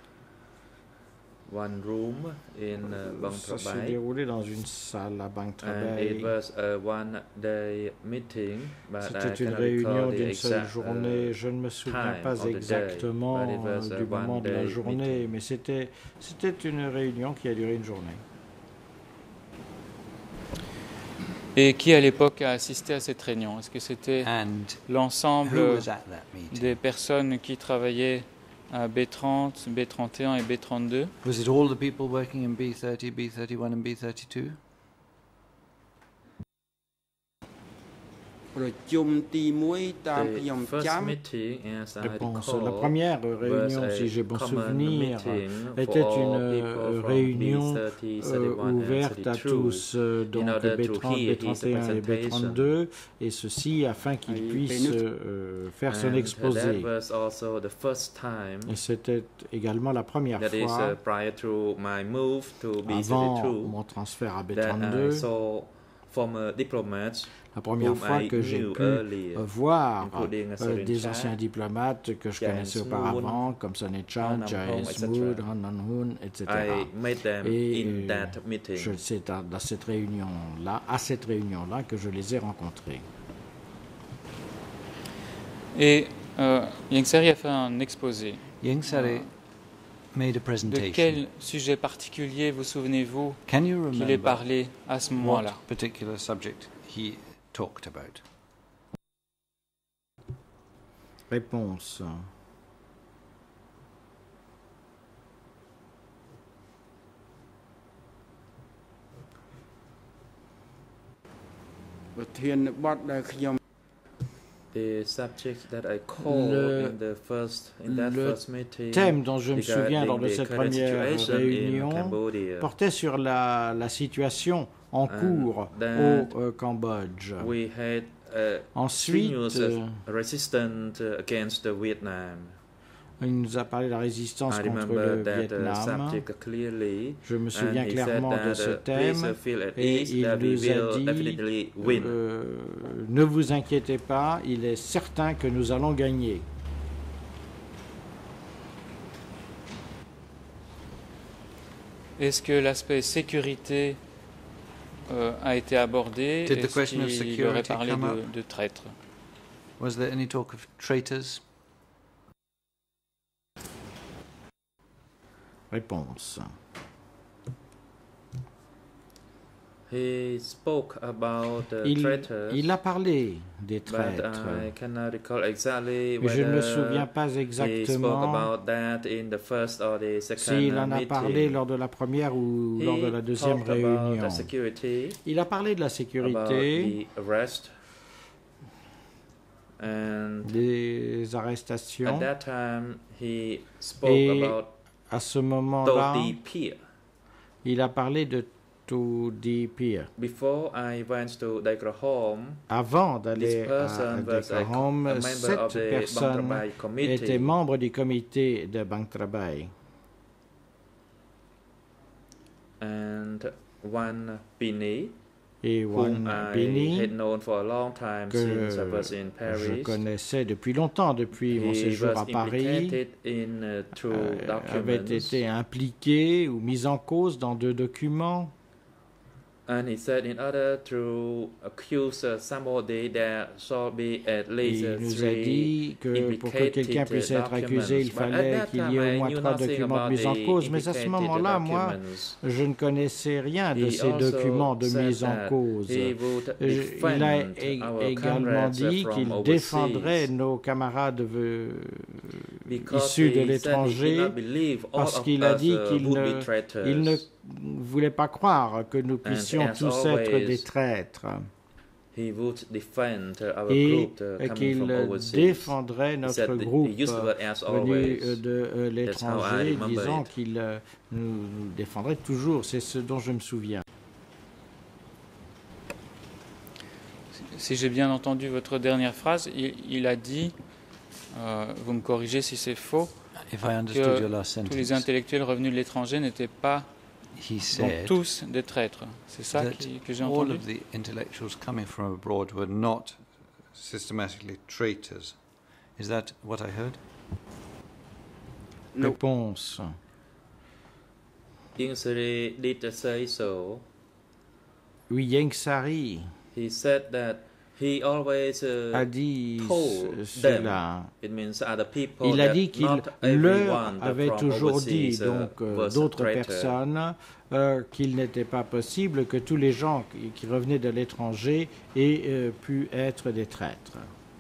one room in uh, Bang Ça s'est Trabay, déroulé dans une salle à Bang and it Trabay. was a one-day meeting, but I C'était une cannot réunion recall the d'une seule exact, journée. uh, Je ne me souviens time pas of the day, exactement but it was euh, a du moment de la one-day journée, meeting. mais c'était c'était une réunion qui a duré une journée. Et qui à l'époque a assisté à cette réunion? Est-ce que c'était And l'ensemble who was at that meeting? des personnes qui travaillaient à B trente, B trente et un et B trente-deux? Was it all the people working in B thirty, B thirty-one and B thirty-two? ប្រជុំទីមួយតាមខ្ញុំ The first ចាំ meeting, as I Réponse. recall, La première was réunion, a si j'ai bon common souvenir, meeting for était all une people euh, from réunion B thirty, euh, thirty-one and ouverte à thirty-two, tous, euh, donc order B to trente, hear B trente et un his et B presentation. trente-deux, et ceci afin qu'il Et puisse nous- euh, faire son And exposé. that was also the first time, Et c'était également la première that is uh, fois, prior to my move to B avant thirty-two, mon transfert à B that I trente-deux, saw former diplomats la première whom fois I que j'ai knew pu earlier, euh, voir including euh, Sarin des Chai, anciens diplomates que je James connaissais Moon, auparavant, comme Sarin Chan, Han Nam James Hong, et cetera. Mood, Han Nam Hoon, et cetera. I met them Et in euh, that meeting. je sais à, dans cette réunion-là, à cette réunion-là que je les ai rencontrés. Et euh, Yang Sari a fait un exposé. Yang Sari made a De presentation. quel sujet particulier vous souvenez-vous Can you qu'il ait remember parlé à ce moment-là? what particular subject he talked about? Réponse. "ប្រធានបទដែលខ្ញុំ The subject that I called Le- in the first in that le first meeting thème dont je me souviens regarding lors de the cette current première situation in réunion Cambodia. portait sur la, la situation en And cours that au euh, Cambodge. We had a Ensuite, strenuous euh, uh, resistance uh, against the Vietnam. il nous a parlé de la résistance I contre remember le that uh, Vietnam. subject clearly. Je me And souviens he clairement said de that, ce uh, please thème. uh, feel at Et ease il that we nous a will dit, definitely win. euh, ne vous inquiétez pas, il est certain que nous allons gagner. Est-ce que l'aspect sécurité euh, a été abordé? Did the Est-ce question of qu'il aurait security parlé come de, up? de traîtres? Was there any talk of traitors? Réponse. He spoke about the Il, traitors, il a parlé des but traîtres, I cannot recall exactly mais je ne me whether souviens pas he spoke exactement about that in the first or the second s'il en a meeting. parlé lors de la première ou lors de la He deuxième talked about réunion. the security, Il a parlé de la about sécurité, the arrest, and des at arrestations. that time he spoke Et about à ce moment-là, Todi Pier. il a parlé de Todi Pier. Before I went to Dagrahom, Avant this d'aller à person was a, a Dakarhom, member of cette the personne Bangtrabai était committee, membre du comité de Bang Trabay. and one Bini, Et whom Wan I Bini, had known for a long time que since I was in je Paris. connaissais depuis longtemps, depuis mon He séjour was à Paris, implicated in uh, two euh, avait documents, été impliqué ou mis en cause dans deux documents. and he said in order to accuse uh, somebody there should be at Et least il uh, nous a three dit que pour que quelqu'un implicated puisse être accusé, il documents. But at fallait that qu'il time, y ait I au moins knew trois nothing documents de about mise en the cause. Mais à ce implicated moment-là, moi, documents. je ne connaissais rien de He ces also documents de said mise en that cause. he would Je- Il a defend é- our également comrades dit from qu'il overseas, défendrait nos camarades euh, because issus de he said he did l'étranger, not believe all parce of qu'il a us, dit uh, qu'il would ne, be traitors. il ne voulait pas croire que nous puissions as tous être always, des traîtres. he would defend uh, our et group uh, euh, coming qu'il from euh, overseas. défendrait He notre said that groupe he used the euh, word as venu always. euh, de euh, That's how I l'étranger, remember disant it. qu'il euh, nous défendrait toujours. C'est ce dont je me souviens. Si j'ai bien entendu votre dernière phrase, il, il a dit, euh, vous me corrigez si c'est faux, If I understood your que last tous les sentence, intellectuels revenus de l'étranger n'étaient pas he donc said tous des traîtres. C'est ça that qui- que j'ai all entendu. of the intellectuals coming from abroad were not systematically traitors. Is that what I heard? No. Réponse. Ieng Sary did say so. Oui, Ieng Sary He said that he always uh, a dit told ce- them. cela. It means other people Il a that dit qu'il not leur everyone that avait from toujours dit, overseas, uh, donc euh, was a d'autres traitor. personnes, euh, qu'il n'était pas possible que tous les gens qui, qui revenaient de l'étranger aient euh, pu être des traîtres.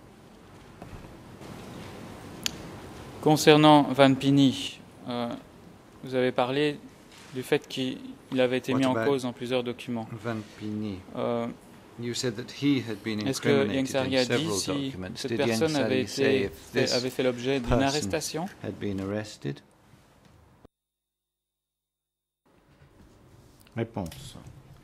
Concernant Van Pini, euh, vous avez parlé du fait qu'il avait été What mis en about- cause dans plusieurs documents. Van Pini. Euh, You said that he had been Est-ce que Ieng incriminated Sary in a dit several si documents. cette Did Ieng personne avait, Sary say été, if fait, this avait fait l'objet d'une person arrestation? had been arrested? Réponse.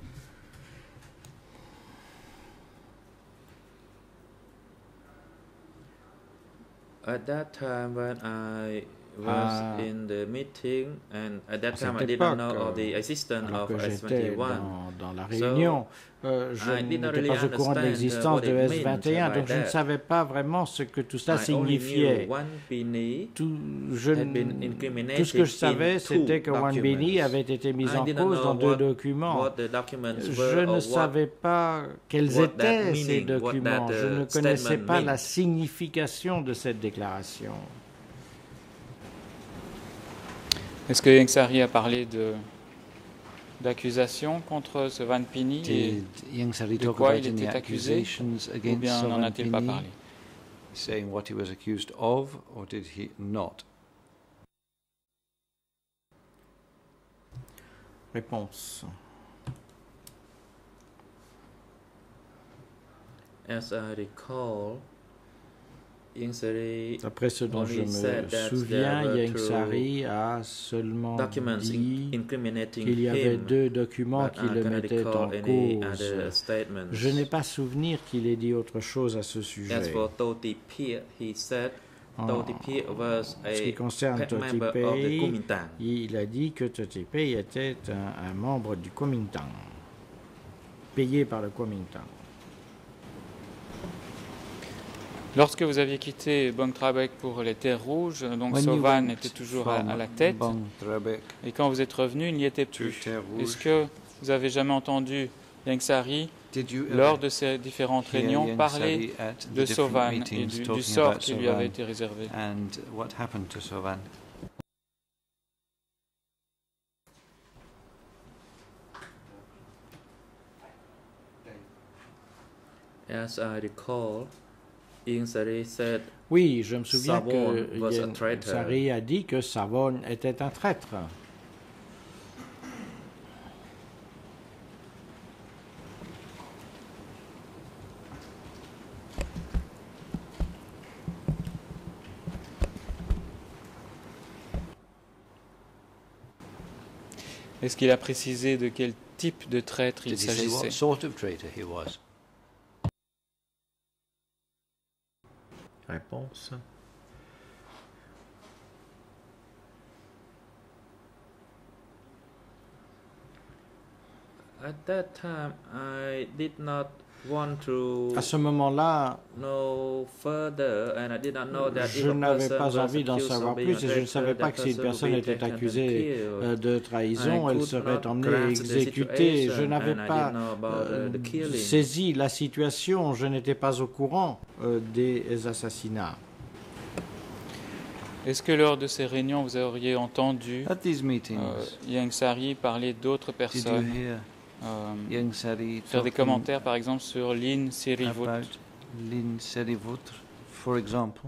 At that time when I was Ah. in the meeting, and at that À time I cette did not époque, know of the euh, existence Alors of que S j'étais twenty-one. dans, dans la So, réunion, euh, je I did not n'étais really pas au courant de understand, uh, l'existence what de it S meant vingt et un, by donc je ne that. savais pas vraiment ce que tout cela I only signifiait. knew Wan Pini Tout, je, had been n- incriminated tout ce que je in savais, two c'était que Wan Bini documents. avait été mis I en did not cause know dans deux what- documents. what the documents Je were ne or what savais pas quels what that étaient ces meaning, what documents. that, Je uh, ne connaissais statement pas la meant. signification de cette déclaration. Est-ce que Ieng Sary a parlé de, d'accusation contre ce Van Pini et, Did Ieng Sary de talk quoi about il any était accusé, accusations ou against bien n'en Van a-t-il pas Pini, parlé? saying what he was accused of, or did he not? Réponse. As I recall, Ieng Sary D'après ce dont je only said me that souviens, there were Ieng two Sary a seulement documents in- dit incriminating qu'il y avait him, deux documents but qui I le cannot mettaient en recall any cause. other statements. Je n'ai pas souvenir qu'il ait dit autre chose à ce As sujet. for Toti Piet, he said En Toti Piet was ce qui a concerne pet Toti member of the Pei, Kuomintang. il a dit que Toti Pei était un, un membre du Kuomintang, payé par le Kuomintang. Lorsque vous aviez quitté Bang Trabek pour les Terres Rouges, donc When you Sovan went était toujours à, from à la tête, Bang Trabek et quand vous êtes revenu, il n'y était to plus. Terres Est-ce Rouges, que vous avez jamais entendu Ieng Sary, did you ever lors de ces différentes hear réunions, Ieng parler Sary at the de different Sovan et meetings du, du talking sort about qui lui avait Sovan été réservé? and what happened to Sovan? As I recall, Ieng Sary said Oui, je me souviens Savon que was a Ieng traitor. Sary a dit que Savon était un traître. Est-ce qu'il a précisé de quel type de traître il Did he say what s'agissait? sort of traitor he was? Réponse. at that time I did not want to À ce moment-là, know further, and I did not know that if je a n'avais person pas was envie d'en accused of savoir being plus a et je ne traitor, savais pas that que si une person would personne be était taken and accusée killed. euh, de trahison, I elle could serait not emmenée et grasp the exécutée. Je situation, n'avais and I pas didn't know about, euh, uh, the killing. saisi la situation, je n'étais pas au courant euh, des assassinats. Est-ce que lors de ces réunions, vous auriez entendu At these euh, meetings, Ieng Sary parler d'autres did you personnes, hear euh, Ieng Sary faire des talking commentaires par exemple sur Lin Sirivut? about Lin Serivut, for example?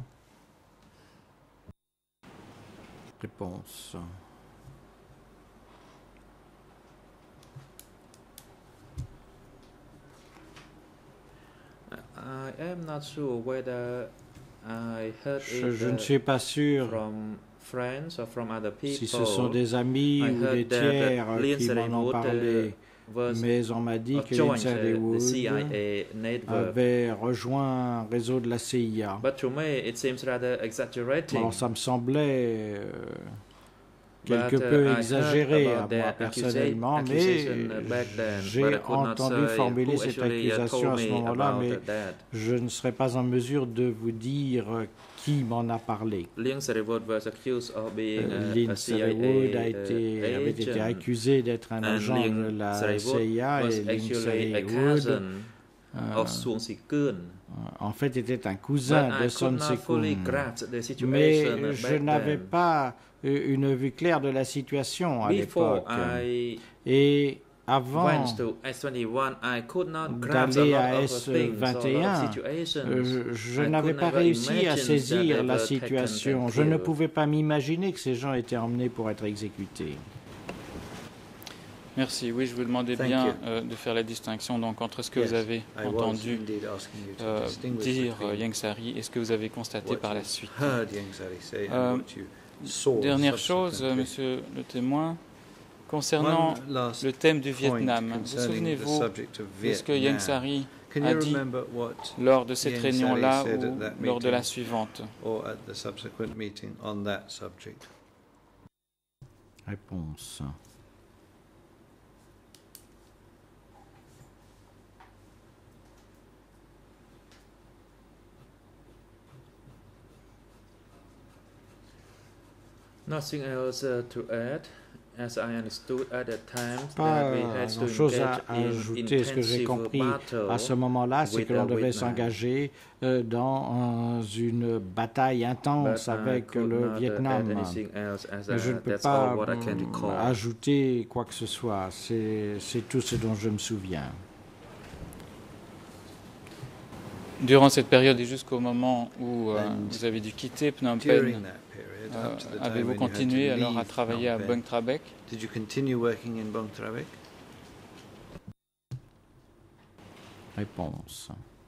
Réponse. I am not sure whether I heard Je, it je ne uh, suis pas sûr from friends or from other people. si ce sont des amis I ou des heard that tiers Lian qui m'en ont Sarewood, parlé, uh, was mais on m'a dit uh, que Lian joined uh, the C I Sarewood A network. avait rejoint un réseau de la C I A. But to me, it seems rather exaggerating. Alors ça me semblait euh, quelque But, uh, peu I heard exagéré à about moi that personnellement, accusa- mais accusation, uh, back then, but I j'ai could not entendu say formuler who cette actually, uh, accusation told à ce me moment-là, about mais that. je ne serais pas en mesure de vous dire qui m'en a parlé. Lian Sarewood was accused of being Euh, a, Lynn a C I A Sarewood a uh, été, avait été agent, accusé d'être un and agent Lian de la Sarewood C I A was et Lynn actually a Sarewood, cousin euh, of Suong Si-kun. en fait, était un cousin But de I Son could not fully Se-kun. grasp the situation Mais je back n'avais then. pas euh, une vue claire de la situation à Before l'époque. I Et avant went to S vingt-et-un, I could not grasp a d'aller lot à of S things, a lot of vingt et un, situations. euh, je I n'avais could pas never réussi à imagine saisir that la they were taken situation. and Je ne killed. pouvais pas m'imaginer que ces gens étaient emmenés pour être exécutés. Merci. Oui, je vous demandais Thank bien you. euh, de faire la distinction donc entre ce que Yes, vous avez I was entendu indeed asking you to euh, distinguish dire between euh, Yang Sari et ce que vous avez constaté what par la you suite. heard Yang Sari say and Euh, what you saw Dernière chose, euh, subsequently. monsieur le témoin, concernant One last le thème du point Vietnam. Vous concerning the souvenez-vous subject of de ce que Yang Vietnam. Sari Can a you dit remember what, lors de cette Yang réunion-là Sari said at ou that lors de la meeting? suivante? or at the subsequent meeting on that subject? Réponse. Nothing else uh, to add. As I understood at the time Pas that we had to grand-chose à engage in ajouter. Ce que j'ai intensive compris battle à ce moment-là, c'est with que l'on the devait Vietnam. s'engager euh, dans euh, une bataille But intense I avec could le not, uh, Vietnam. add anything else as, Mais je uh, ne peux that's pas all what I can mm, recall. ajouter quoi que ce soit. C'est c'est tout ce dont je me souviens. Durant cette période et jusqu'au moment où euh, And vous avez dû quitter Phnom Penh, During that period, euh, up to the time avez-vous when you had to continué alors à leave travailler à Phnom Bang Penh, Trabek? did you continue working in Bang Trabek? Réponse.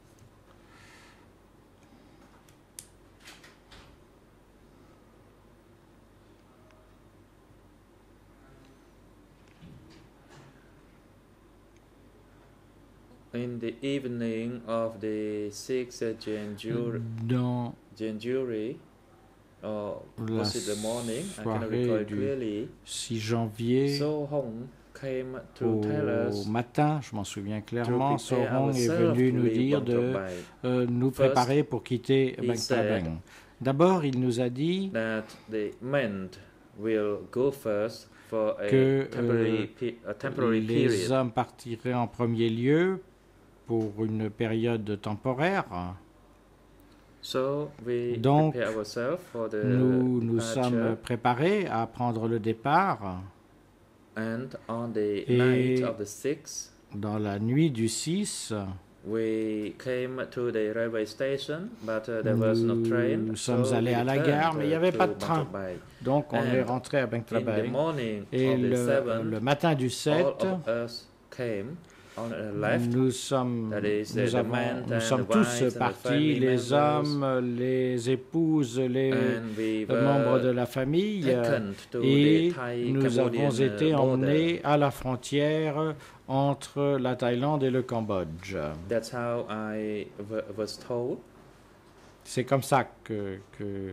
In the evening of the sixth of January, Dans January or la was it the morning? I cannot soirée recall it du clearly. six janvier, So Hong came to au tell us matin, je m'en souviens to clairement, prepare Sorong est ourselves venu to nous leave dire Bang de Trabek, euh, nous First, préparer pour quitter he Bang said Trabeng. D'abord, il nous a dit that the men will go first for a que temporary, euh, pe- a temporary les period. hommes partiraient en premier lieu pour une période temporaire. So we Donc, prepare ourselves for the Nous nous departure, sommes préparés à prendre le départ. and on the Et- night of the sixth, Dans la nuit du six, we came to the railway station, but uh, there was no train. nous sommes so allés we à la returned, gare, mais il n'y uh, avait to pas de train. Bang Trabek. Donc on And est rentré à Bang In the Trabeng. morning Et of the le, seventh, le matin du all sept, of us came on the left. nous sommes, That is, uh, nous the avons, men nous and sommes the tous wives and the partis, family les members, hommes, les épouses, les and we membres de were la famille, taken to et the Thai nous avons Cambodian uh, été border. emmenés à la frontière entre la Thaïlande et le Cambodge. That's how I w- was told. C'est comme ça que, que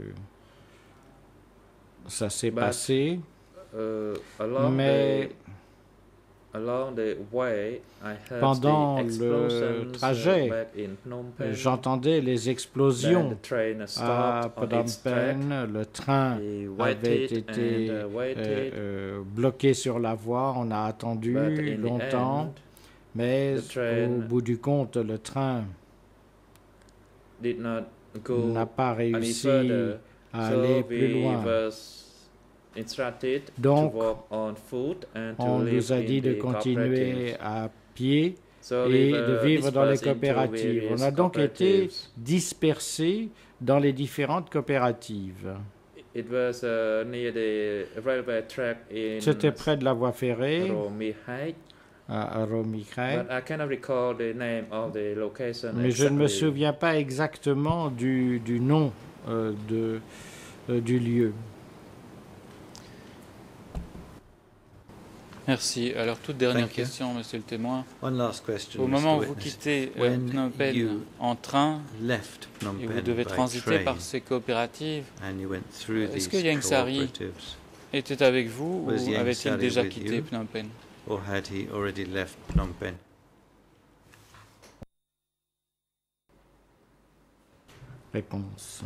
ça s'est But passé. Uh, along Mais the along the way, I heard pendant the le explosions trajet, uh, back in Phnom Penh. j'entendais les Then explosions the train à stopped on Phnom its track. Penh. Le train We avait waited été and uh, euh, waited, euh, bloqué sur la voie. On a attendu but in the longtemps, end, mais the train au bout du compte, le train did not go n'a pas any réussi further. à So aller plus we loin. was instructed Donc, to walk on foot and to on live nous a in dit de the continuer cooperatives. à pied So et we de were vivre dans les dispersed into coopératives. On various a donc été cooperatives. dispersés dans les différentes coopératives. It was uh, near the railway track in C'était près de la voie ferrée, Romy Heights. à Romikray. But I cannot recall the name of the location. Mais je ne me exactly. souviens pas exactement du, du nom euh, de, euh, du lieu. Merci. Alors, toute dernière Thank you. question, monsieur le témoin. One last question, Au Mister moment où vous Witness. quittez euh, When Phnom Penh you en train left Phnom et vous Penh devez by transiter train par ces coopératives, and you went through Est-ce these que Yang Sari cooperatives, était avec vous Was ou Yang avait-il Sari déjà with quitté you? Phnom Penh? or had he already left Phnom Penh? Réponse.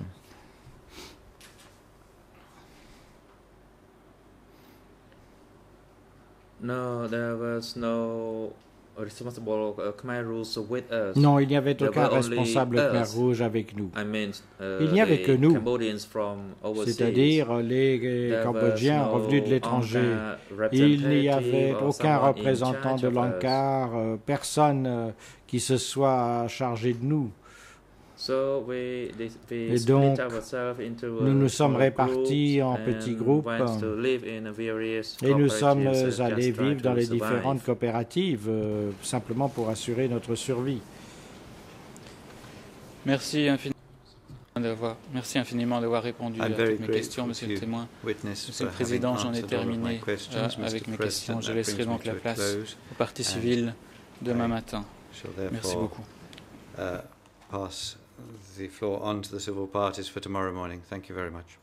No, there was no responsible uh, Khmer rules with us. Non, il n'y avait There aucun were only responsable Khmer us. Rouge avec nous. I mean, uh, Il n'y avait the que nous. Cambodians from overseas. C'est-à-dire les There Cambodgiens was no revenus de l'étranger. Angkar Il n'y representative avait or aucun someone in représentant charge de of us. l'Ankar, euh, personne euh, qui se soit chargé de nous. So we, we Et split donc, ourselves into nous nous uh, sommes small répartis groups en petits and groupes went to live in various et nous sommes cooperatives and allés just try vivre dans to les survive. différentes coopératives euh, simplement pour assurer notre survie. Merci infiniment d'avoir, merci infiniment d'avoir répondu à I'm very toutes mes grateful questions, to monsieur le you, témoin. Witness, Monsieur le for having Président, j'en ai answered all of my terminé questions. euh, avec Mister mes questions. President, Je that laisserai brings me donc la to a place close. aux parties and civiles demain I matin. Shall Merci therefore beaucoup. uh, pass the floor on to the civil parties for tomorrow morning. Thank you very much.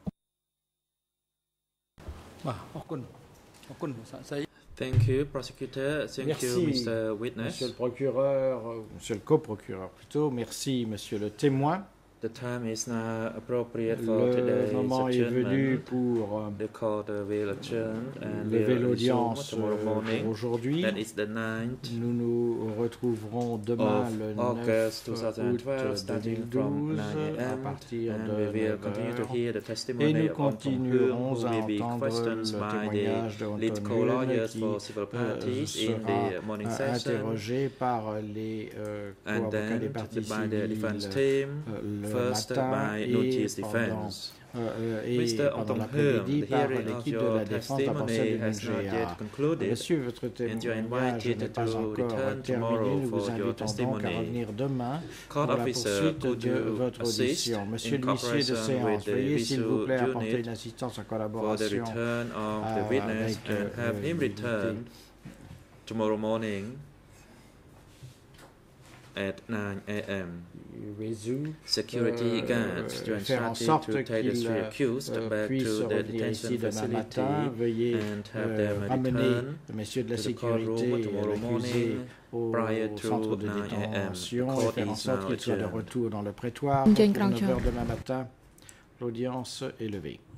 Thank you, prosecutor. Thank Merci, you, Mister Witness. Monsieur le procureur, euh, monsieur le coprocureur plutôt, merci, monsieur le témoin. The time is now appropriate for Le today's moment est venu adjournment. pour euh, The court uh, will adjourn and lever will resume l'audience tomorrow euh, morning. pour aujourd'hui. That is the ninth Nous nous retrouverons demain of le August neuf twenty twelve, août starting from deux mille douze nine à a m partir and de we will neuf continue to heures. hear the Et testimony nous of Ong Thong continuerons Hoong, à who will be entendre questioned le by the témoignage de lead Anton co-lawyers qui for civil euh, parties in sera the morning euh, session, interrogé par les euh, and co-avocats des then parties by the defense civiles team, euh, le first matin by et Notice pendant, Defense. euh, et Mister Ong pendant Thong l'après-midi Hoong, the par hearing of l'équipe de your la défense à partir testimony du has not N G yet A. concluded, Monsieur, votre and you are témoignage invited n'est pas to encore return terminé. tomorrow Nous vous for your invitons donc à testimony. revenir demain Court pour la officer, poursuite could de you votre assist audition. Monsieur in l'huissier de cooperation séance, with the veuillez s'il vous visual plaît apporter unit une assistance en for the collaboration return of euh, the witness avec euh, and have him l'unité. return tomorrow morning at nine a m Résout, Security euh, guards to faire en instruct sorte to take the qu'il three accused euh, back puisse to the revenir ici detention demain facility matin. Veuillez and have euh, them ramener return messieurs de la to the sécurité courtroom et tomorrow l'accusé morning au prior to centre de nine a m détention The et court faire en is sorte now qu'il soit de adjourned. retour dans le prétoire Jane pour neuf Croucher. heures demain matin. L'audience est levée.